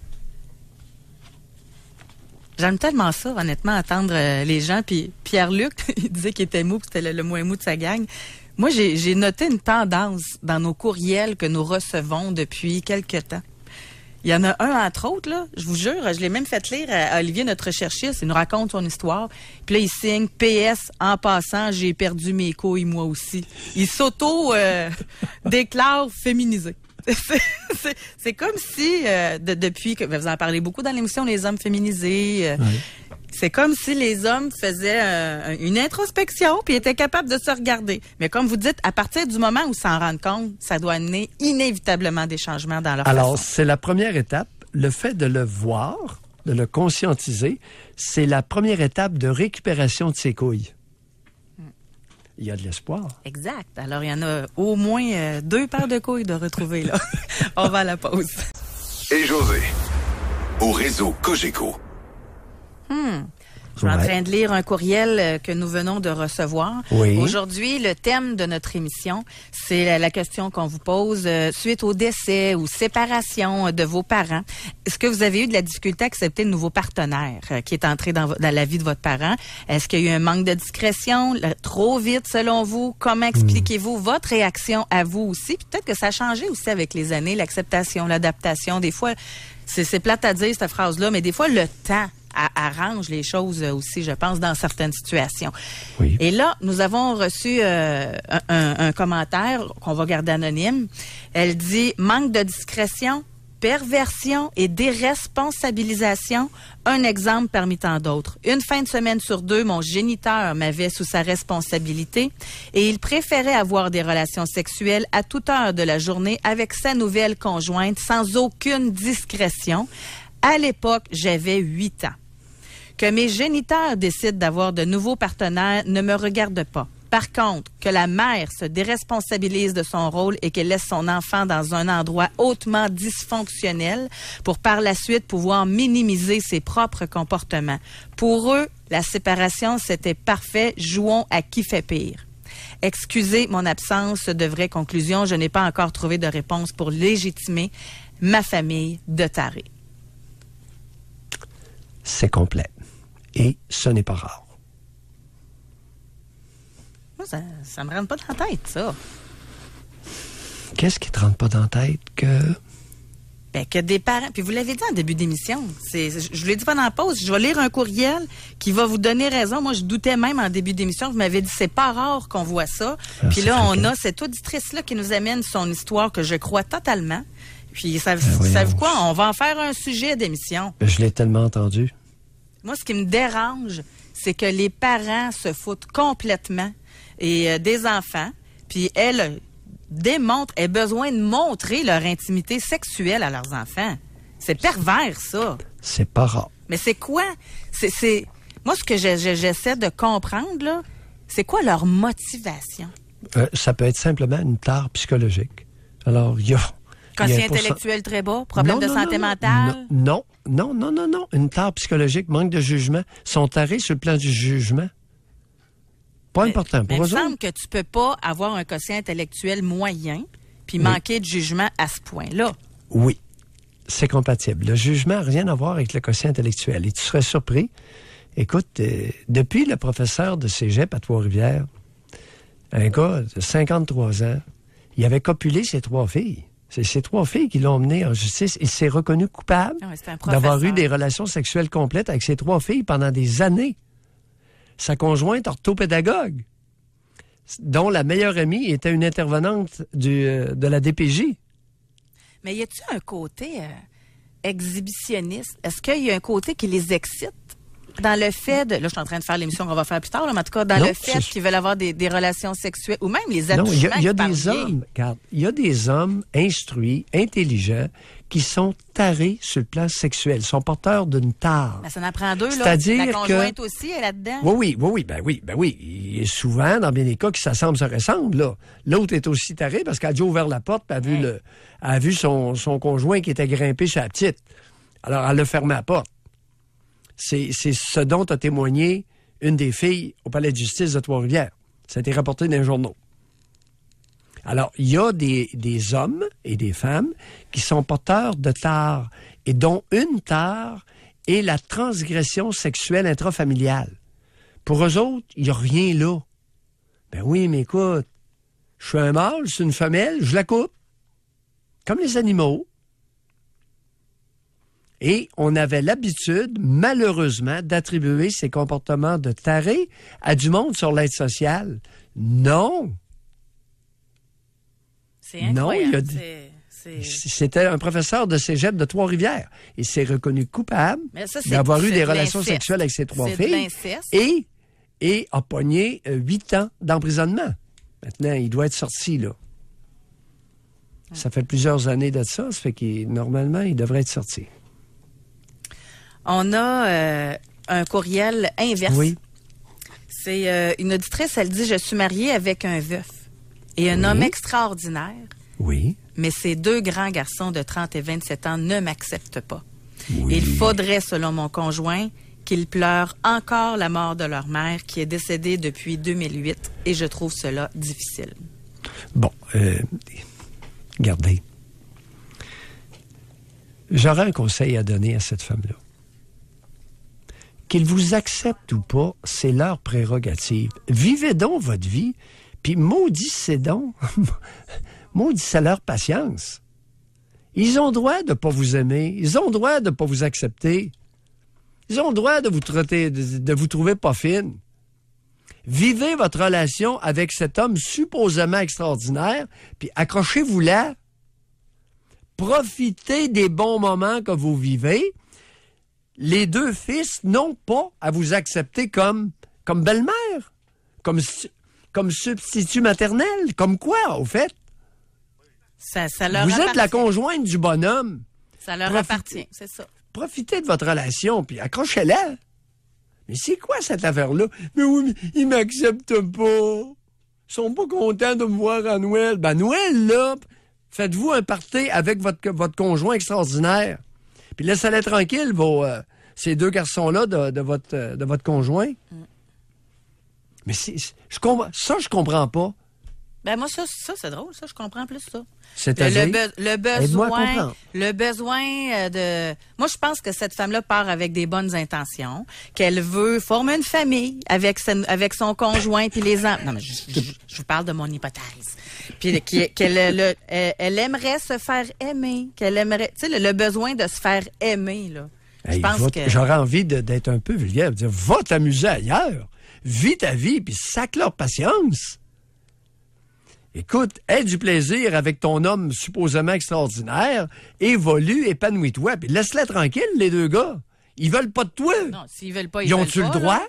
Speaker 2: J'aime tellement ça, honnêtement, entendre les gens. Puis Pierre-Luc, il disait qu'il était mou, que c'était le moins mou de sa gang. Moi, j'ai noté une tendance dans nos courriels que nous recevons depuis quelque temps. Il y en a un, entre autres, là, je vous jure, je l'ai même fait lire à Olivier, notre recherchiste. Il nous raconte son histoire. Puis là, il signe « PS, en passant, j'ai perdu mes couilles, moi aussi ». Il s'auto-déclare féminisé. C'est comme si, depuis que vous en parlez beaucoup dans l'émission, les hommes féminisés, c'est comme si les hommes faisaient une introspection puis étaient capables de se regarder. Mais comme vous dites, à partir du moment où ils s'en rendent compte, ça doit amener inévitablement des changements dans leur
Speaker 3: Alors,
Speaker 2: façon.
Speaker 3: c'est la première étape. Le fait de le voir, de le conscientiser, c'est la première étape de récupération de ses couilles. Il y a de l'espoir.
Speaker 2: Exact. Alors, il y en a au moins 2 paires de couilles de retrouver, là. On va à la pause.
Speaker 1: Et José, au réseau Cogeco.
Speaker 2: Je suis en train de lire un courriel que nous venons de recevoir.
Speaker 3: Oui.
Speaker 2: Aujourd'hui, le thème de notre émission, c'est la question qu'on vous pose suite au décès ou séparation de vos parents. Est-ce que vous avez eu de la difficulté à accepter le nouveau partenaire qui est entré dans la vie de votre parent? Est-ce qu'il y a eu un manque de discrétion, trop vite selon vous? Comment expliquez-vous votre réaction à vous aussi? Puis peut-être que ça a changé aussi avec les années, l'acceptation, l'adaptation. Des fois, c'est plate à dire cette phrase-là, mais des fois, le temps arrange les choses aussi, je pense, dans certaines situations.
Speaker 3: Oui.
Speaker 2: Et là, nous avons reçu un commentaire qu'on va garder anonyme. Elle dit « Manque de discrétion, perversion et déresponsabilisation, un exemple parmi tant d'autres. Une fin de semaine sur 2, mon géniteur m'avait sous sa responsabilité et il préférait avoir des relations sexuelles à toute heure de la journée avec sa nouvelle conjointe sans aucune discrétion. À l'époque, j'avais 8 ans. Que mes géniteurs décident d'avoir de nouveaux partenaires ne me regarde pas. Par contre, que la mère se déresponsabilise de son rôle et qu'elle laisse son enfant dans un endroit hautement dysfonctionnel pour par la suite pouvoir minimiser ses propres comportements. Pour eux, la séparation, c'était parfait. Jouons à qui fait pire. Excusez mon absence de vraie conclusion. Je n'ai pas encore trouvé de réponse pour légitimer ma famille de tarés.
Speaker 3: C'est complet. Et ce n'est pas rare.
Speaker 2: Moi, ça me rentre pas dans la tête, ça.
Speaker 3: Qu'est-ce qui te rentre pas dans la tête que...
Speaker 2: Ben, que des parents... Puis vous l'avez dit en début d'émission. Je l'ai dit pendant la pause. Je vais lire un courriel qui va vous donner raison. Moi, je doutais même en début d'émission. Vous m'avez dit, c'est pas rare qu'on voit ça. Puis là, on a cette auditrice-là qui nous amène son histoire que je crois totalement. Puis, savez-vous quoi? On va en faire un sujet d'émission.
Speaker 3: Je l'ai tellement entendu.
Speaker 2: Moi, ce qui me dérange, c'est que les parents se foutent complètement des enfants, puis elles aient besoin de montrer leur intimité sexuelle à leurs enfants. C'est pervers, ça.
Speaker 3: C'est pas rare.
Speaker 2: Mais c'est quoi? Moi, ce que j'essaie de comprendre, là, c'est quoi leur motivation?
Speaker 3: Ça peut être simplement une tare psychologique. Alors, il y a...
Speaker 2: Quotient intellectuel très bas? Problème de santé mentale?
Speaker 3: Non. Une tare psychologique, manque de jugement. Ils sont tarés sur le plan du jugement. Pas important pour eux autres.
Speaker 2: Il me semble que tu peux pas avoir un quotient intellectuel moyen puis manquer de jugement à ce point-là.
Speaker 3: Oui, c'est compatible. Le jugement n'a rien à voir avec le quotient intellectuel. Et tu serais surpris. Écoute, depuis le professeur de cégep à Trois-Rivières, un gars de 53 ans, il avait copulé ses 3 filles. C'est ces 3 filles qui l'ont mené en justice. Il s'est reconnu coupable d'avoir eu des relations sexuelles complètes avec ces 3 filles pendant des années. Sa conjointe orthopédagogue, dont la meilleure amie était une intervenante de la DPJ.
Speaker 2: Mais y a-t-il un côté exhibitionniste? Est-ce qu'il y a un côté qui les excite? Dans le fait de... Là, je suis en train de faire l'émission qu'on va faire plus tard, là, mais en tout cas, le fait qu'ils veulent avoir des relations sexuelles, ou même les attouchements.
Speaker 3: Non, il y a des hommes, regarde, il y a des hommes instruits, intelligents, qui sont tarés sur le plan sexuel, sont porteurs d'une tare.
Speaker 2: Ben, ça en prend 2, là.
Speaker 3: C'est-à-dire
Speaker 2: la conjointe aussi est là-dedans.
Speaker 3: Oui. Et souvent, dans bien des cas, qui s'assemblent, se ressemblent, là. L'autre est aussi taré parce qu'elle a déjà ouvert la porte, puis elle a vu son conjoint qui était grimpé chez la petite. Alors, elle a fermé la porte. C'est ce dont a témoigné une des filles au palais de justice de Trois-Rivières. Ça a été rapporté dans les journaux. Alors, il y a des hommes et des femmes qui sont porteurs de tares et dont une tare est la transgression sexuelle intrafamiliale. Pour eux autres, il n'y a rien là. Ben oui, mais écoute, je suis un mâle, c'est une femelle, je la coupe. Comme les animaux. Et on avait l'habitude, malheureusement, d'attribuer ces comportements de taré à du monde sur l'aide sociale. Non.
Speaker 2: C'est incroyable.
Speaker 3: Non, c'était un professeur de cégep de Trois-Rivières. Il s'est reconnu coupable d'avoir eu des relations sexuelles avec ses 3 filles et a pogné 8 ans d'emprisonnement. Maintenant, il doit être sorti, là. Ça fait plusieurs années de ça fait qu'il normalement, il devrait être sorti.
Speaker 2: On a un courriel inverse.
Speaker 3: Oui.
Speaker 2: C'est une auditrice, elle dit « Je suis mariée avec un veuf et un homme extraordinaire.
Speaker 3: Oui.
Speaker 2: Mais ces 2 grands garçons de 30 et 27 ans ne m'acceptent pas.
Speaker 3: Oui.
Speaker 2: Il faudrait, selon mon conjoint, qu'ils pleurent encore la mort de leur mère qui est décédée depuis 2008 et je trouve cela difficile. »
Speaker 3: Bon, regardez. J'aurais un conseil à donner à cette femme-là. Qu'ils vous acceptent ou pas, c'est leur prérogative. Vivez donc votre vie, puis maudissez donc. Maudissez leur patience. Ils ont le droit de ne pas vous aimer. Ils ont le droit de ne pas vous accepter. Ils ont le droit de vous traiter, de vous trouver pas fine. Vivez votre relation avec cet homme supposément extraordinaire, puis accrochez-vous là. Profitez des bons moments que vous vivez. Les 2 fils n'ont pas à vous accepter comme belle-mère, comme substitut maternel, comme quoi, au fait?
Speaker 2: Ça leur
Speaker 3: vous
Speaker 2: appartient.
Speaker 3: Êtes la conjointe du bonhomme.
Speaker 2: Ça leur appartient, c'est ça.
Speaker 3: Profitez de votre relation, puis accrochez-la. Mais c'est quoi cette affaire-là? Mais oui, mais ils m'acceptent pas. Ils sont pas contents de me voir à Noël. Ben Noël, là, faites-vous un party avec votre conjoint extraordinaire. Puis laissez-les tranquilles, ces 2 garçons-là de votre conjoint. Mais je comprends pas.
Speaker 2: Ben moi, ça c'est drôle, ça, je comprends plus ça.
Speaker 3: C'est-à-dire?
Speaker 2: Le besoin de... Moi, je pense que cette femme-là part avec des bonnes intentions, qu'elle veut former une famille avec son conjoint, puis les enfants. Non, mais je vous parle de mon hypothèse. Puis elle aimerait se faire aimer, qu'elle aimerait... Tu sais, le besoin de se faire aimer, là.
Speaker 3: Hey, j'aurais envie d'être un peu vulgaire, de dire, va t'amuser ailleurs, vis ta vie, puis sac leur patience. Écoute, aie du plaisir avec ton homme supposément extraordinaire, évolue, épanouis-toi, puis laisse-les tranquilles, les 2 gars. Ils veulent pas de toi.
Speaker 2: Non, s'ils veulent pas,
Speaker 3: ils ont-tu le droit?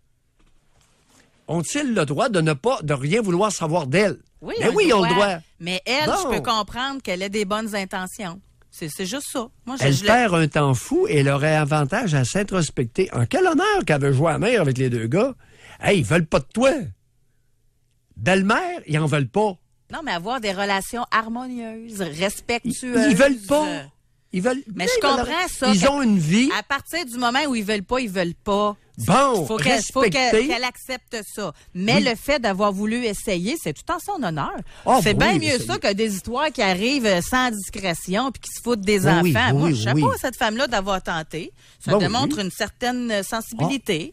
Speaker 3: Ont-ils le droit de rien vouloir savoir d'elle?
Speaker 2: Oui,
Speaker 3: ils ont le droit.
Speaker 2: Mais elle, je peux comprendre qu'elle ait des bonnes intentions. C'est juste ça. Moi,
Speaker 3: elle perd un temps fou et elle aurait avantage à s'introspecter. En quel honneur qu'elle veut jouer à la mer avec les 2 gars? Hey, ils veulent pas de toi. Belle-mère, ils en veulent pas.
Speaker 2: Non, mais avoir des relations harmonieuses, respectueuses.
Speaker 3: Ils veulent pas.
Speaker 2: Mais je comprends ça.
Speaker 3: Ils ont une vie.
Speaker 2: À partir du moment où ils veulent pas, ils veulent pas.
Speaker 3: Bon,
Speaker 2: faut qu'elle accepte ça. Mais le fait d'avoir voulu essayer, c'est tout en son honneur. C'est bien mieux ça que des histoires qui arrivent sans discrétion puis qui se foutent des enfants. Moi, je sais pas cette femme-là d'avoir tenté. Ça démontre une certaine sensibilité.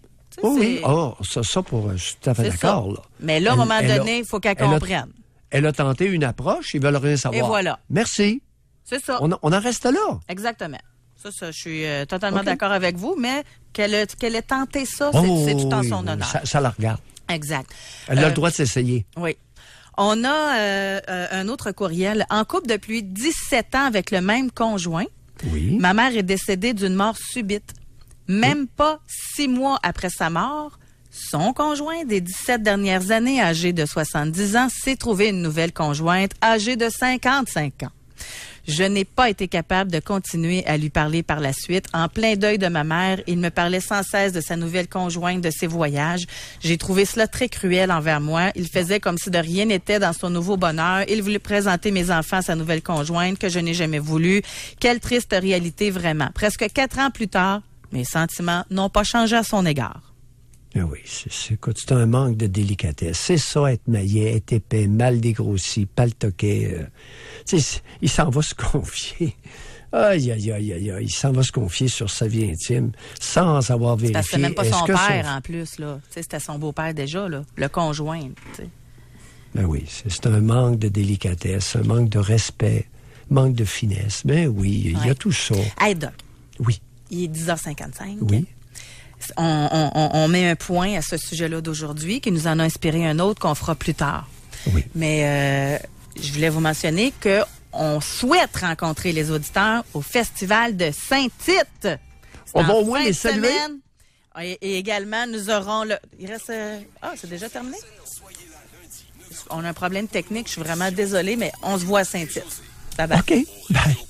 Speaker 3: Ça, je suis tout à fait d'accord. Là.
Speaker 2: Mais là, à un moment donné, il faut qu'elle comprenne.
Speaker 3: Elle a tenté une approche, ils veulent rien savoir.
Speaker 2: Et voilà.
Speaker 3: Merci.
Speaker 2: C'est ça.
Speaker 3: On en reste là.
Speaker 2: Exactement. Ça, je suis totalement d'accord avec vous, mais qu'elle ait tenté ça, c'est tout en son honneur.
Speaker 3: Ça la regarde.
Speaker 2: Exact.
Speaker 3: Elle a le droit de s'essayer.
Speaker 2: Oui. On a un autre courriel. En couple depuis 17 ans avec le même conjoint.
Speaker 3: Oui.
Speaker 2: Ma mère est décédée d'une mort subite. Même pas 6 mois après sa mort, son conjoint des 17 dernières années, âgé de 70 ans, s'est trouvé une nouvelle conjointe âgée de 55 ans. Je n'ai pas été capable de continuer à lui parler par la suite. En plein deuil de ma mère, il me parlait sans cesse de sa nouvelle conjointe, de ses voyages. J'ai trouvé cela très cruel envers moi. Il faisait comme si de rien n'était dans son nouveau bonheur. Il voulait présenter mes enfants à sa nouvelle conjointe que je n'ai jamais voulu. Quelle triste réalité vraiment. Presque 4 ans plus tard, mes sentiments n'ont pas changé à son égard.
Speaker 3: Oui, c'est un manque de délicatesse. C'est ça, être maillet, être épais, mal dégrossi, paltoquet. Il s'en va se confier. Aïe, il s'en va se confier sur sa vie intime sans avoir vérifié.
Speaker 2: C'était même pas son père, en plus, là. C'était son beau-père déjà, là. Le conjoint, tu sais.
Speaker 3: Ben oui, c'est un manque de délicatesse, un manque de respect, manque de finesse. Ben oui, il y a tout ça.
Speaker 2: Hey, Doc.
Speaker 3: Oui.
Speaker 2: Il est 10h55.
Speaker 3: Oui.
Speaker 2: On met un point à ce sujet-là d'aujourd'hui qui nous en a inspiré un autre qu'on fera plus tard.
Speaker 3: Oui.
Speaker 2: Mais je voulais vous mentionner qu'on souhaite rencontrer les auditeurs au Festival de Saint-Tite.
Speaker 3: On va au moins les saluer.
Speaker 2: Et également, nous aurons le... Il reste... c'est déjà terminé? On a un problème technique. Je suis vraiment désolée, mais on se voit à Saint-Tite. Bye bye.
Speaker 3: OK. Bye.